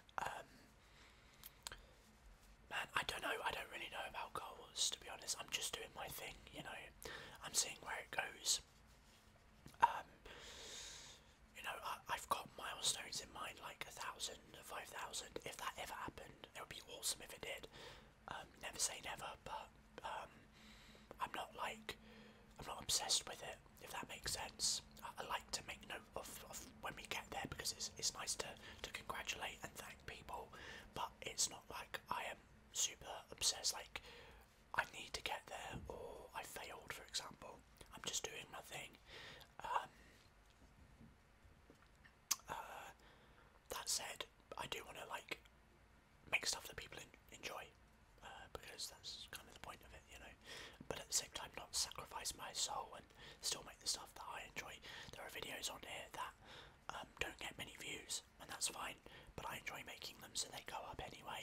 Speaker 1: Man, I don't know, I don't really know about goals, to be honest. I'm just doing my thing, you know. I'm seeing where it goes. You know, I've got milestones in mind, like 1,000, 5,000. If that ever happened, it would be awesome if it did. Never say never, but I'm not obsessed with it, if that makes sense. I like to make note of when we get there, because it's nice to congratulate and thank people, but it's not like I am super obsessed, like I need to get there or I failed, for example. I'm just doing my thing. That said, I do want to like make stuff that people enjoy, because that's kind of the point of it, you know. But at the same time, not sacrifice my soul and still make the stuff that I enjoy. There are videos on here that don't get many views, and that's fine. But I enjoy making them, so they go up anyway.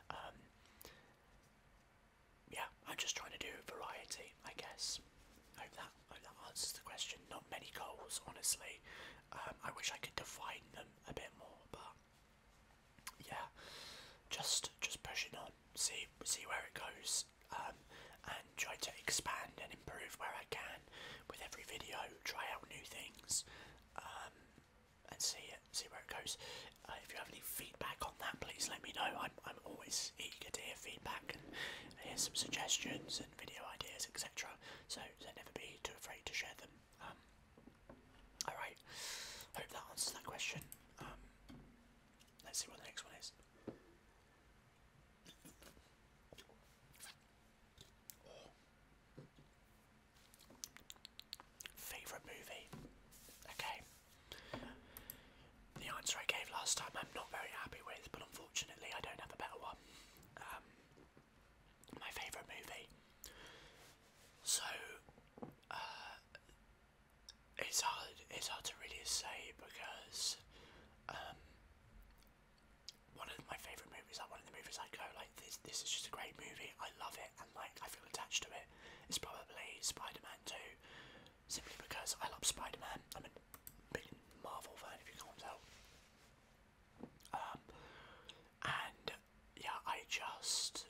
Speaker 1: Yeah, I'm just trying to do variety, I guess. I hope that answers the question. Not many goals, honestly. I wish I could define them a bit more, but yeah, just pushing on, see where it goes, and try to expand and improve where I can with every video. Try out new things, and see where it goes. If you have any feedback on that, please let me know. I'm always eager to hear feedback and hear some suggestions and video ideas, etc. So never be too afraid to share them. Alright, hope that answers that question. Let's see what the next one is. Favourite movie? Okay. The answer I gave last time I'm not very happy with, but unfortunately I don't have a better one. My favourite movie. So, it's hard to really say, because one of my favourite movies, like one of the movies I go, like, this is just a great movie, I love it, and like I feel attached to it, is probably Spider-Man 2, simply because I love Spider-Man. I'm a big Marvel fan, if you can't tell. And yeah, I just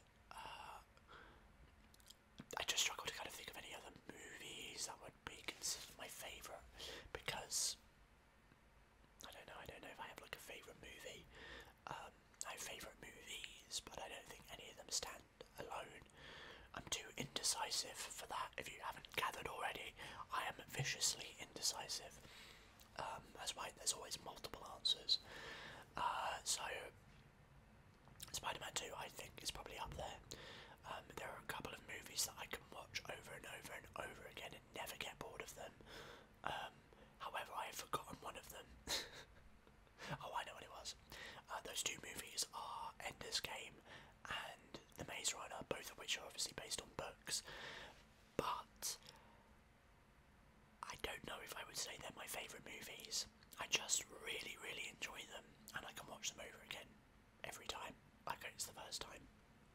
Speaker 1: struggle to kind of think of any other movies that would be considered my favourite, because I don't know if I have like a favourite movie. I have favourite movies, but I don't think any of them stand alone. I'm too indecisive for that. If you haven't gathered already, I am viciously indecisive. That's why there's always multiple answers. So Spider-Man 2, I think, is probably up there. There are a couple of movies that I can watch over and over and over again and never get bored of them. However, I have forgotten one of them. Oh, I know what it was. Those two movies are Ender's Game and The Maze Runner, both of which are obviously based on books. But I don't know if I would say they're my favourite movies. I just really, really enjoy them, and I can watch them over again every time, like it's the first time.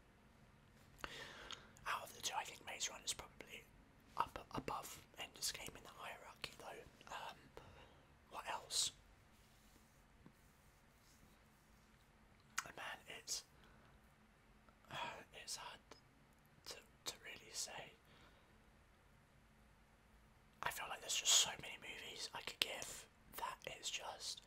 Speaker 1: Out of the two, I think Maze Runner is probably up above Ender's Game in the hierarchy, though. What else? Man, it's hard to really say. I feel like there's just so many movies I could give that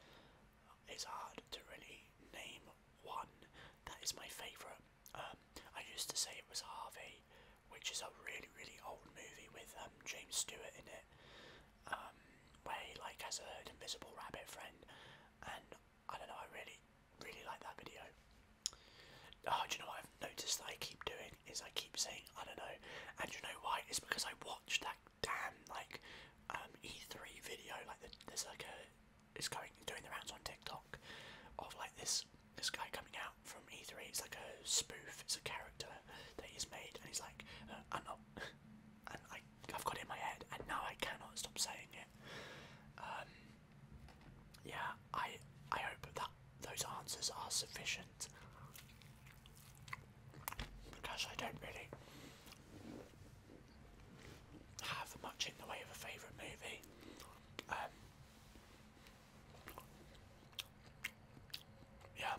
Speaker 1: it's hard to really name one that is my favourite. Who's to Say It Was Harvey, which is a really, really old movie with James Stewart in it, where he like has an invisible rabbit friend, and I don't know, I really, really like that video. Oh, do you know what I've noticed that I keep doing is I keep saying I don't know, and you know why? It's because I watched that damn like E3 video. Like there's like it's doing the rounds on TikTok of like this guy coming out from E3. It's like a spoof. It's a character that he's made, and he's like I'm not, and I've got it in my head, and now I cannot stop saying it. Yeah, I hope that those answers are sufficient, because I don't really have much in the way of a favourite movie. Yeah,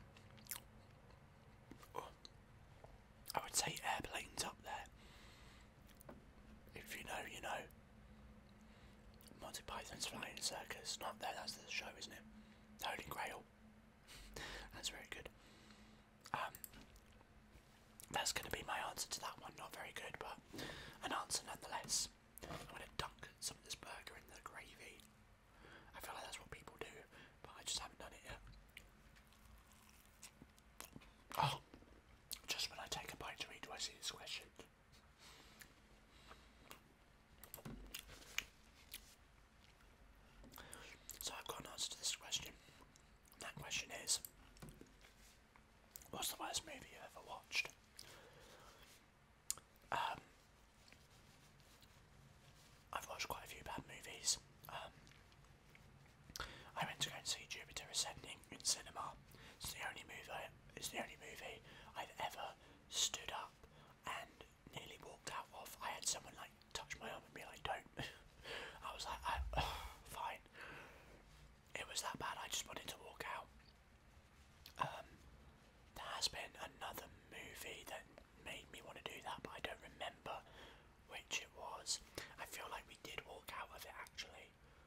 Speaker 1: I would say Airplane's up there. If you know, you know. Monty Python's Flying Circus, not there, that's the show, isn't it? The Holy Grail. That's very good. That's going to be my answer to that one. Not very good, but an answer nonetheless. I'm going to dunk some of this burger in the gravy. I feel like that's what people do, but I just haven't done it yet. Oh, just when I take a bite to eat, do I see this question? So I've got an answer to this question. That question is, what's the worst movie you ever watched? I've watched quite a few bad movies. I went to go and see Jupiter Ascending in cinema. It's the only movie I've ever stood up and nearly walked out of. I had someone like touch my arm and be like, "Don't." I was like, "Fine." It was that bad. I just wanted to walk out. There has been another movie that made me want to do that, but I don't remember which it was. I feel like we did walk out of it actually.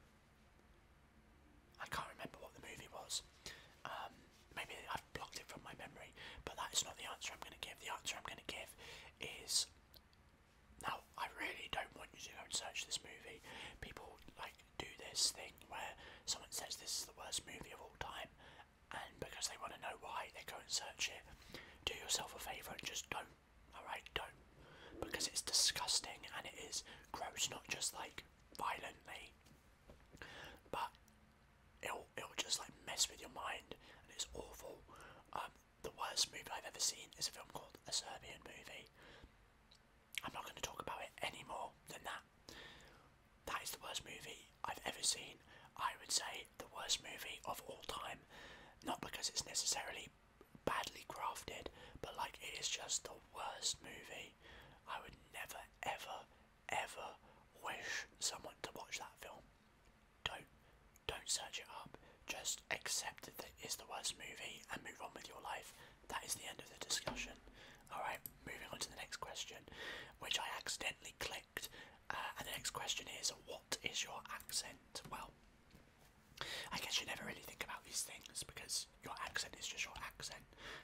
Speaker 1: I can't remember what the movie was. Maybe I've blocked it from my memory, but that is not the answer I'm going to give. The answer I'm going to give is, now I really don't want you to go and search this movie. People like do this thing where someone says this is the worst movie of all time, and because they want to know why, they go and search it. Do yourself a favour and just don't. Alright, don't. Because it's disgusting and it is gross, not just like violently, but it'll just like mess with your mind, and it's awful. The worst movie I've ever seen is a film called A Serbian Movie. I'm not going to talk about it any more than that. That is the worst movie I've ever seen. I would say the worst movie of all time, not because it's necessarily badly crafted, but like it is just the worst movie. I would never, ever, ever wish someone to watch that film. Don't search it up. Just accept that it is the worst movie and move on with your life. That is the end of the discussion. Alright, moving on to the next question, which I accidentally clicked. And the next question is, what is your accent? Well, I guess you never really think about these things because your accent is just your accent.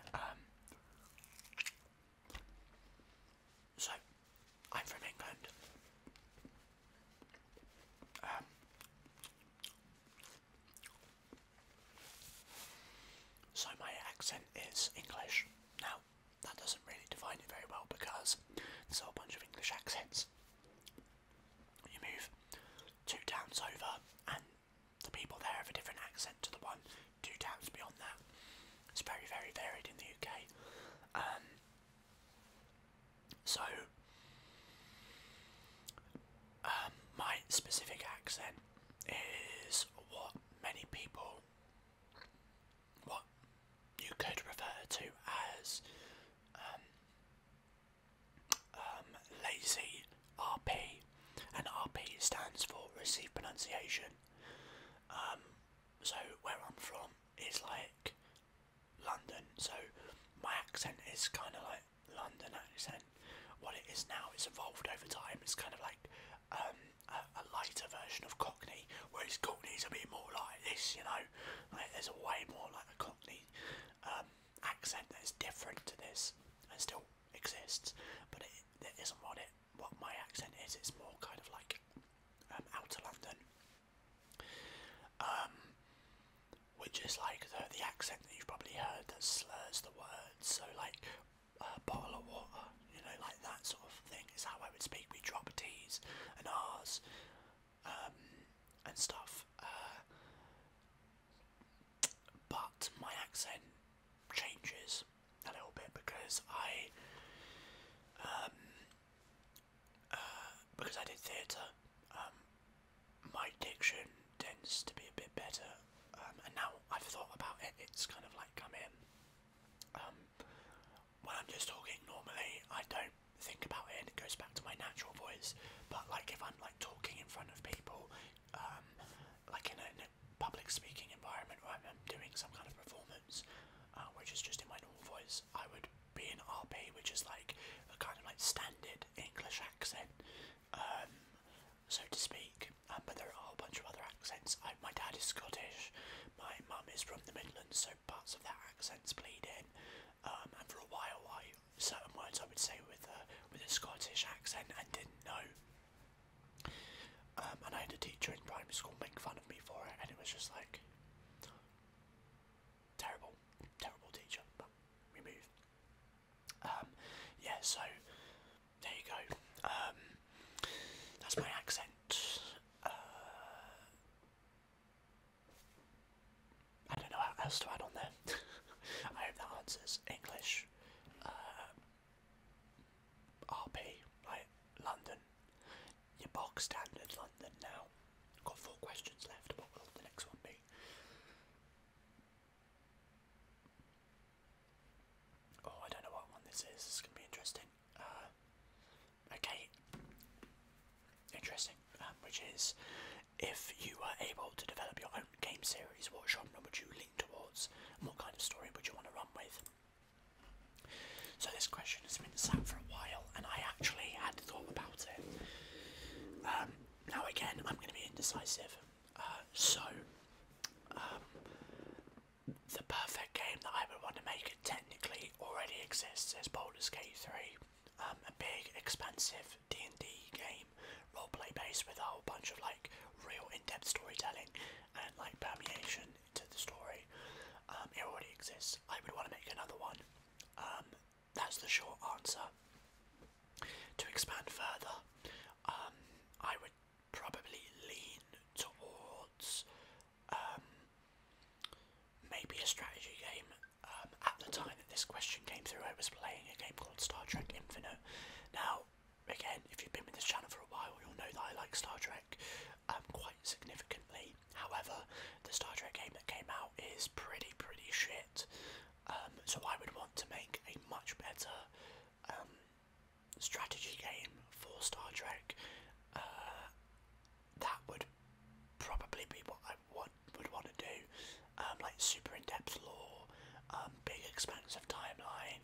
Speaker 1: So, I'm from England. So my accent is English. Now, that doesn't really define it very well because there's a whole bunch of English accents. You move 2 towns over and the people there have a different accent to the one 2 towns beyond that. It's very, very varied in the UK. My specific accent is what you could refer to as lazy RP, and RP stands for received pronunciation. So where I'm from is like London, so my accent is kind of like London accent. What it is now, it's evolved over time. It's kind of like a lighter version of Cockney, whereas Cockney's a bit more like this, you know. Like there's a way more like a Cockney accent that is different to this and still and R's and stuff. But my accent changes a little bit because I did theatre. My diction tends to be a bit better, and now I've thought about it, it's kind of like come in. When I'm just talking normally, I don't think about it and it goes back to my natural voice, but like if I'm like talking in front of people, like in a public speaking environment where I'm doing some kind of performance, which is just in my normal voice, I would be in RP, which is like a kind of like standard English accent, so to speak, but there are a whole bunch of other accents. My dad is Scottish, my mum is from the Midlands, so parts of that accents bleed in, and for a while certain words I would say with a Scottish accent and didn't know, and I had a teacher in primary school make fun of me for it, and it was just like, terrible teacher, but we move. Yeah, so there you go. That's my accent. I don't know what else to add on there. I hope that answers. English, RP, like London, your bog standard London now. Got 4 questions left. What will the next one be? Oh, I don't know what one this is. This is going to be interesting. Okay. Interesting. Which is, if you were able to develop your own game series, what genre would you lean towards? And what kind of story would you want to run with? So this question has been sat for a while, and I actually had thought about it. Now again, I'm going to be indecisive. The perfect game that I would want to make technically already exists is Baldur's Gate 3. A big, expansive D&D game, roleplay based with a whole bunch of like real in-depth storytelling and like permeation to the story. It already exists. I would want to make another one. That's the short answer. To expand further, I would probably lean towards maybe a strategy game. At the time that this question came through, I was playing a game called Star Trek Infinite. Now, again, if you've been with this channel for a while, you'll know that I like Star Trek quite significantly. However, the Star Trek game that came out is pretty shit. So I would want to make a much better strategy game for Star Trek. That would probably be what I would want to do. Like super in-depth lore, big expansive timeline,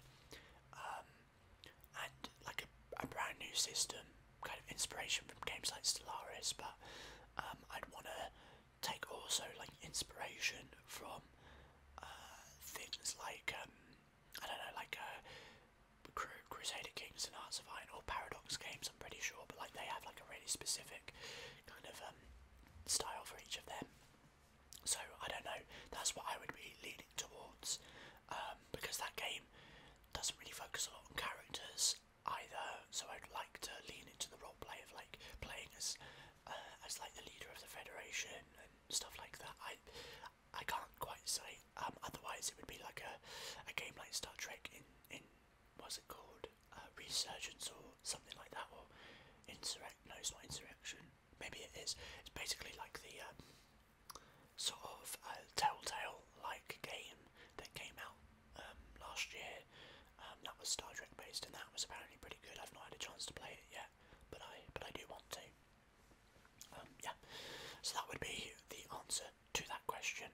Speaker 1: and like a brand new system, kind of inspiration from games like Stellaris, but I'd want to take also like inspiration from things like I don't know, like Crusader Kings and Hearts of Iron or Paradox games, I'm pretty sure, but like they have like a really specific kind of style for each of them. So I don't know, that's what I would be leaning towards, because that game doesn't really focus a lot on characters either, so I'd like to lean into the roleplay of like playing as like the leader of the Federation and stuff like that. I can't quite say, otherwise it would be like a game like Star Trek in what's it called, Resurgence or something like that, or no, it's not Insurrection, maybe it is. It's basically like the sort of Telltale like game that came out last year. That was Star Trek based, and that was apparently pretty good. I've not had a chance to play it yet, but I do want to. Yeah, so that would be the answer to that question.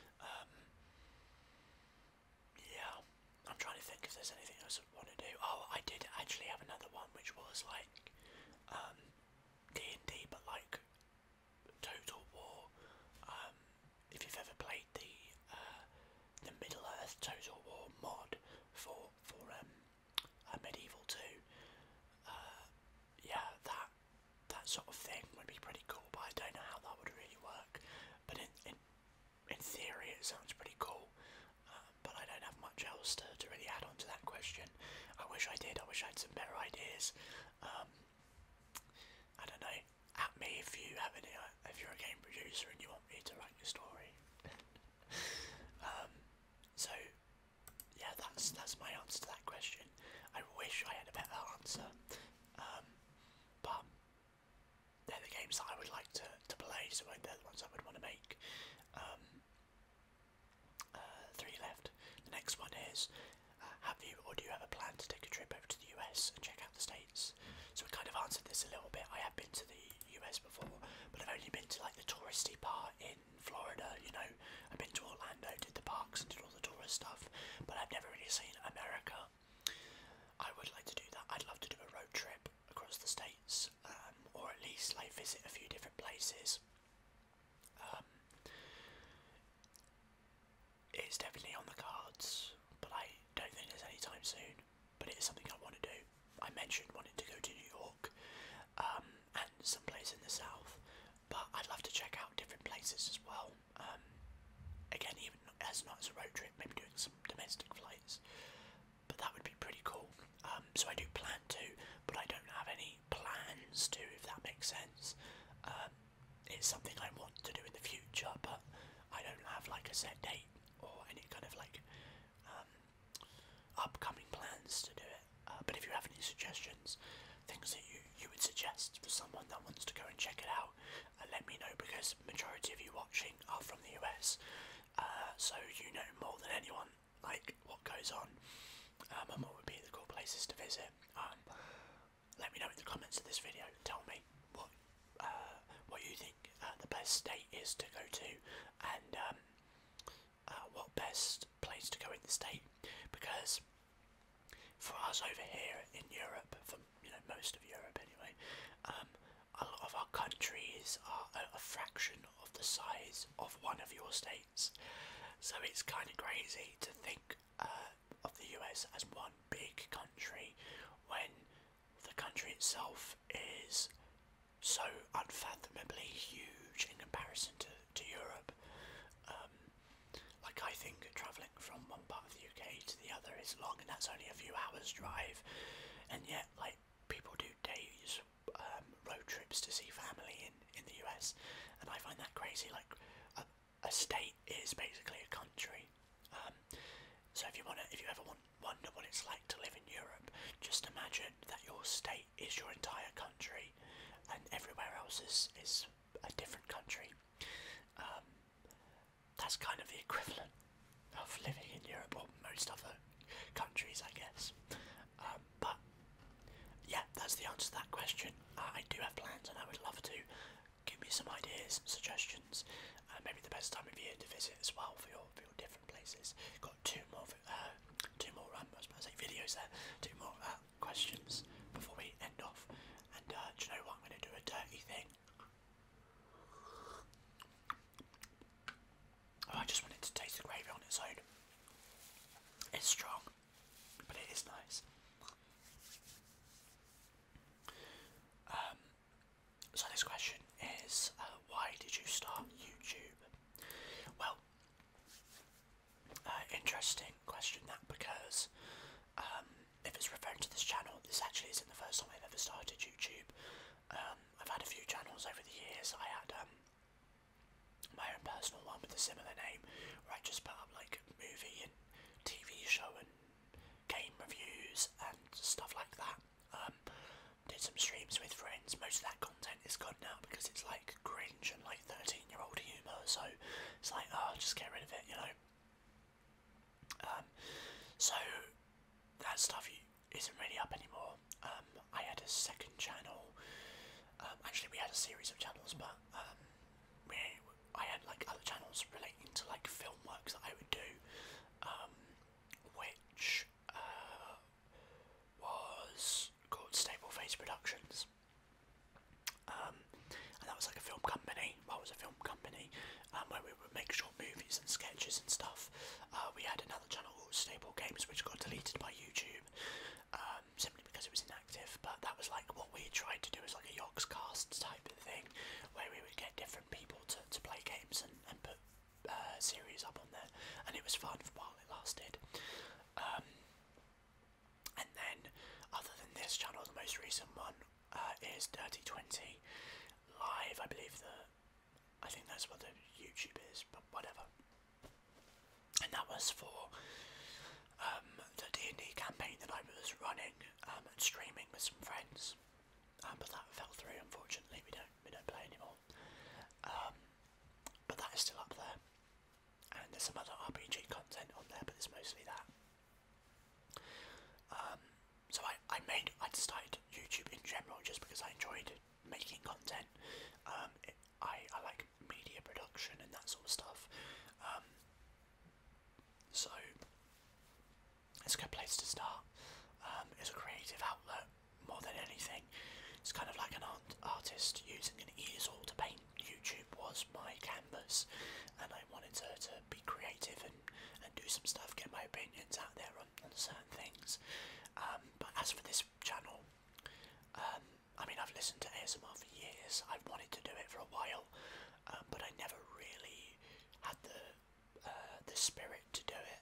Speaker 1: Yeah, I'm trying to think if there's anything else I want to do. Oh, I did actually have another one, which was like D&D, but like Total War. If you've ever played the Middle Earth Total War mod for Medieval 2, yeah, that sort of thing would be pretty cool, but I don't know how that would really work. But in theory, it sounds pretty cool. But I don't have much else to really add on to that question. I wish I did. I wish I had some better ideas. I I don't know, at me if you have any, if you're a game producer and you want me to write your story. So yeah, that's my answer to that question. I wish I had a better answer, but they're the games that I would like to play, so they're the ones I would want to make. Three left. The next one is, have you or do you have a plan to take a trip over to the US and check out the States? So we kind of answered this a little bit. I have been to the US before, but I've only been to like the touristy part in Florida, you know. I've been to Orlando, did the parks and did all the tourist stuff, but I've never really seen America. I would like to do that. I'd love to do a road trip across the States, or at least like visit a few different places. It's definitely on the cards, but I don't think there's any time soon. But it is something I want to do. I mentioned wanting to go to New York, and some place in the south, but I'd love to check out different places as well. Again, even as not as a road trip, maybe doing some domestic flights, but that would be pretty cool. So I do plan to, but I don't have any plans to, if that makes sense. It's something I want to do in the future, but I don't have like a set date or any kind of like upcoming plans to do it. But if you have any suggestions, things that you would suggest for someone that wants to go and check it out, let me know, because majority of you watching are from the US, so you know more than anyone like what goes on, and what would be the cool places to visit. Let me know in the comments of this video. Tell me what you think the best state is to go to, and what best place to go in the state, because for us over here in Europe, for most of Europe anyway, a lot of our countries are a fraction of the size of one of your states, so it's kind of crazy to think of the US as one big country when the country itself is so unfathomably huge in comparison to Europe. Like, I think travelling from one part of the UK to the other is long, and that's only a few hours drive, and yet like people do days road trips to see family in the US, and I find that crazy. Like, a state is basically a country. So if you ever wonder what it's like to live in Europe, just imagine that your state is your entire country, and everywhere else is a different country. That's kind of the equivalent of living in Europe, or most other countries, I guess. But yeah, that's the answer to that question. I do have plans, and I would love to. Give me some ideas, suggestions. Maybe the best time of year to visit as well for your different places. Got two more I was about to say videos there. Two more questions before we end off. And do you know what? I'm going to do a dirty thing. Oh, I just wanted to taste the gravy on its own. It's strong, but it is nice. So this question is, why did you start YouTube? Well, interesting question that, because if it's referring to this channel, this actually isn't the first time I've ever started YouTube. I've had a few channels over the years. I had my own personal one with a similar name, where I just put up like movie and TV show and game reviews and stuff like that. Did some streams with friends. Most of that content is gone now because it's like cringe and like 13-year-old humour, so it's like, oh, just get rid of it, you know. So that stuff isn't really up anymore. I had a second channel. Actually, we had a series of channels, but I had like other channels relating to like film works that I would do, which was called Stable Face Productions, and that was like a film company. Well, it was a film company where we would make short movies and sketches and stuff. We had another channel called Stable Games, which got deleted by YouTube, simply because it was inactive. But that was like what we tried to do, as like a Yogscast type of thing, where we would get different people to play games and put series up on there, and it was fun while it lasted. And then, other than this channel, the most recent one is was Dirty 20 Live, I believe I think that's what the YouTube is, but whatever. And that was for the D&D campaign that I was running and streaming with some friends. But that fell through, unfortunately. We don't play anymore. But that is still up there. And there's some other RPG content on there, but it's mostly that. So I started YouTube in general just because I enjoyed making content. I like media production and that sort of stuff. So it's a good place to start. It's a creative outlet more than anything. It's kind of like an artist using an easel to paint. YouTube was my canvas, and I wanted to be creative and do some stuff, get my opinions out there on certain things. But as for this channel, I mean, I've listened to ASMR for years. I've wanted to do it for a while, but I never really had the spirit to do it.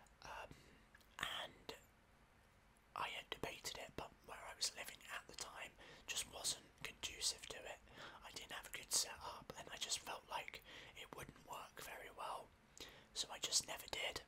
Speaker 1: And I had debated it, but where I was living at the time just wasn't conducive to it. I didn't have a good setup, and I just felt like it wouldn't work very well, so I just never did.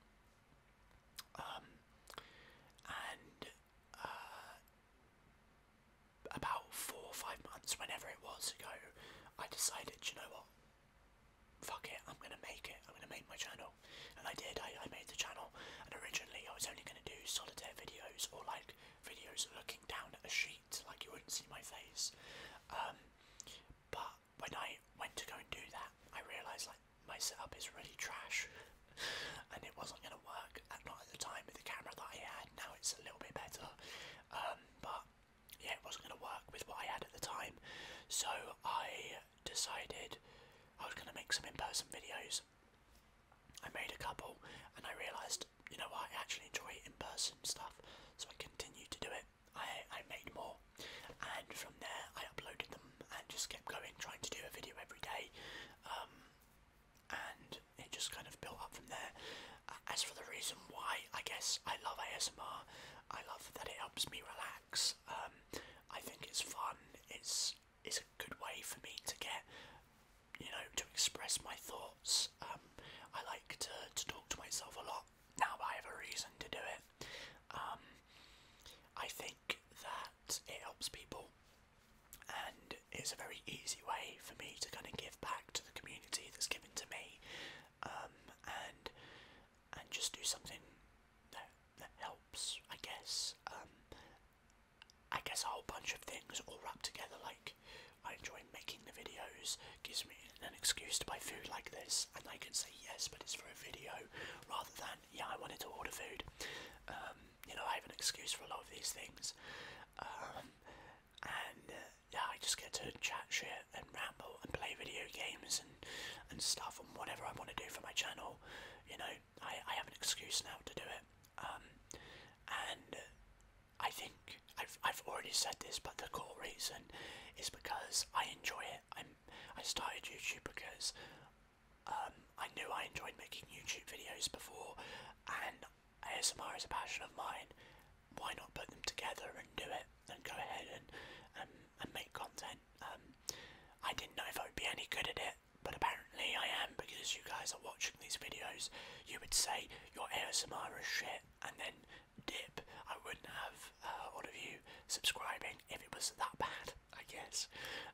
Speaker 1: About 4 or 5 months, whenever it was ago, I decided, you know what, fuck it, I'm gonna make it, I'm gonna make my channel. And I did, I made the channel, and originally I was only gonna do solitaire videos, or like videos looking down at a sheet, like you wouldn't see my face. But when I went to go and do that, I realised like my setup is really trash, and it wasn't gonna work, not at the time with the camera that I had. Now it's a little bit better, but yeah, it wasn't going to work with what I had at the time. So I decided I was going to make some in-person videos. I made a couple, and I realised, you know what, I actually enjoy in-person stuff, so I continued to do it. I made more, and from there I uploaded them and just kept going, trying to do a video every day, and it just kind of built up from there. As for the reason why, I guess I love ASMR. I love that it helps me relax. I think it's fun. It's a good way for me to get, you know, to express my thoughts. I like to talk to myself a lot. Now I have a reason to do it. I think that it helps people, and it's a very easy way for me to kind of give back to the community that's given to me, and just do something that helps, I guess. I guess a whole bunch of things all wrapped together, like I enjoy making the videos, gives me an excuse to buy food like this, and I can say yes, but it's for a video, rather than, yeah, I wanted to order food. You know, I have an excuse for a lot of these things, and yeah, I just get to chat shit and ramble and play video games and stuff, and whatever I want to do for my channel. You know, I have an excuse now to do it, and I think I've already said this, but the core reason is because I enjoy it. I started YouTube because I knew I enjoyed making YouTube videos before, and ASMR is a passion of mine. Why not put them together and do it, and go ahead and make content? I didn't know if I would be any good at it, but apparently I am, because you guys are watching these videos. You would say your ASMR is shit, and then dip. I wouldn't have all of you subscribing if it was that bad, I guess.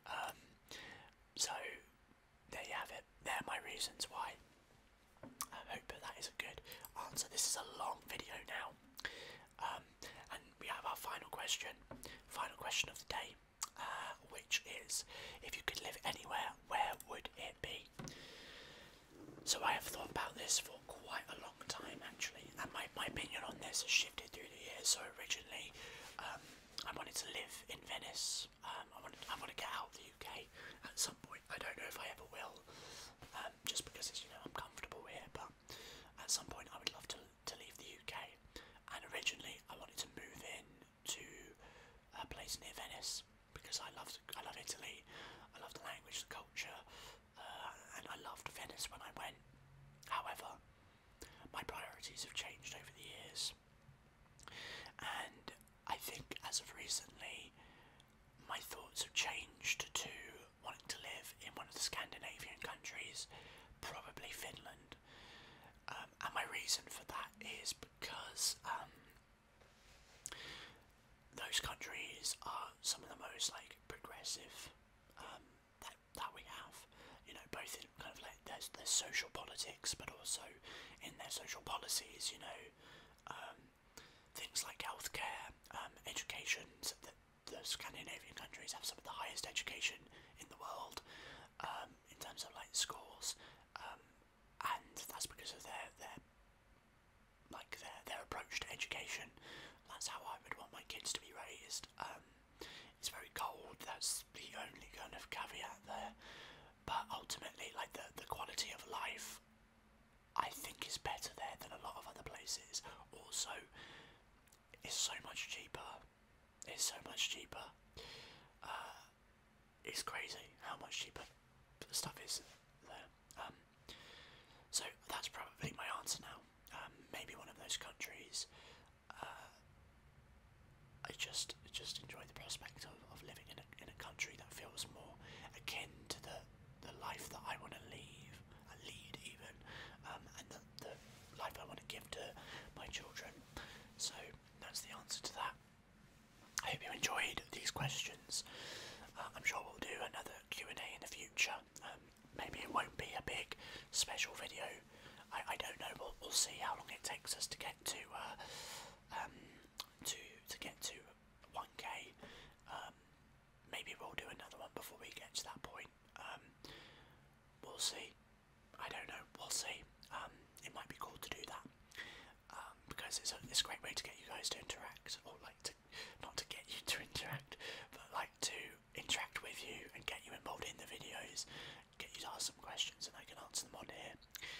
Speaker 1: So there you have it. There are my reasons why. I hope that is a good answer. This is a long video now, and we have our final question of the day, which is, if you could live anywhere, where would it be? So I have thought about this for quite a long time, actually, and my opinion on this has shifted through the years. So originally, I wanted to live in Venice. I want to get out of the UK at some point. I don't know if I ever will, just because it's, you know, I'm comfortable here, but at some point I would love to leave the UK. And originally I wanted to move in to a place near Venice, because I love Italy. I love the language, the culture, and I loved Venice when I went. However, my priorities have changed over the years, and I think as of recently, my my thoughts have changed to wanting to live in one of the Scandinavian countries, probably Finland. And my reason for that is because those countries are some of the most like progressive that we have. You know, both in kind of like there's social politics, but also in their social policies. You know, things like healthcare, education. So the Scandinavian countries have some of the highest education in the world in terms of like schools, and that's because of their approach to education. That's how I would want my kids to be raised. It's very cold. That's the only kind of caveat there. But ultimately, like the quality of life, I think is better there than a lot of other places. Also, it's so much cheaper. It's so much cheaper. It's crazy how much cheaper the stuff is there. So that's probably my answer now. Maybe one of those countries. I just enjoy the prospect of living in a country that feels more akin to the life that I want to lead even, and the life I want to give to my children. So that's the answer to that. I hope you enjoyed these questions. I'm sure we'll do another Q&A in the future. Maybe it won't be a big special video. I don't know. We'll see how long it takes us to get to 1K. Maybe we'll do another one before we get to that point. We'll see. I don't know. We'll see. It might be cool to do that because it's a great way to get you guys to interact, or like to not to get you to interact, but like to interact with you and get you involved in the videos, get you to ask some questions, and I can answer them on here.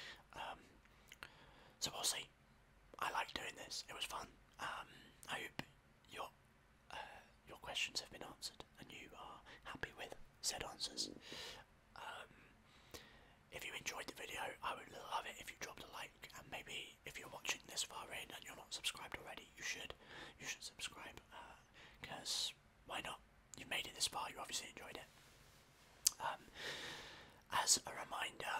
Speaker 1: So we'll see. I like doing this. It was fun. I hope your questions have been answered and you are happy with said answers. If you enjoyed the video, I would love it if you dropped a like, and maybe if you're watching this far in and you're not subscribed already, you should subscribe, because why not? You've made it this far, you obviously enjoyed it. As a reminder,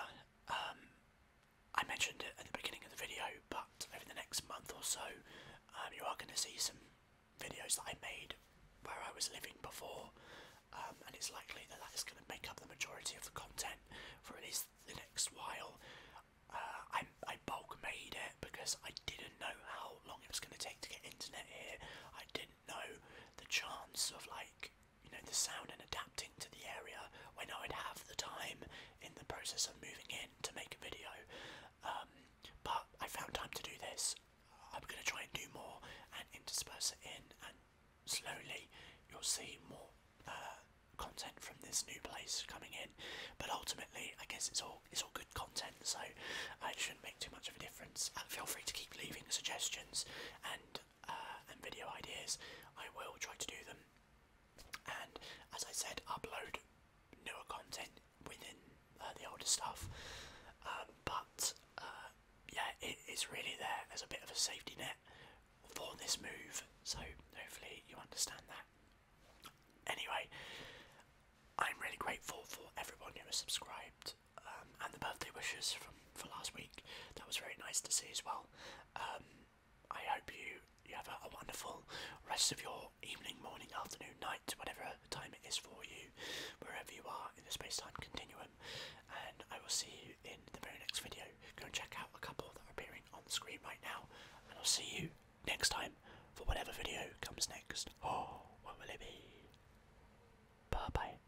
Speaker 1: I mentioned it at the beginning of the video, but over the next month or so, you are going to see some videos that I made where I was living before, and it's likely that is going to make up the majority of the content for at least the next while. I bulk made it because I didn't know how long it was going to take to get internet here. I didn't know the chance of, like, you know, the sound and adapting to the area when I would have the time in the process of moving in to make a video. But I found time to do this. I'm going to try and do more and intersperse it in, and slowly you'll see more content from this new place coming in. But ultimately, I guess it's all good content, so it shouldn't make too much of a difference. Feel free to keep leaving suggestions and video ideas. I will try to do them, and as I said, upload newer content within the older stuff. But yeah, it is really there as a bit of a safety net for this move, so hopefully you understand that. Anyway, I'm really grateful for everyone who has subscribed, and the birthday wishes for last week. That was very nice to see as well. I hope you have a wonderful rest of your evening, morning, afternoon, night, whatever time it is for you, wherever you are in the space-time continuum, and I will see you in the very next video. Go and check out a couple that are appearing on the screen right now, and I'll see you next time for whatever video comes next. Oh, what will it be? Bye bye.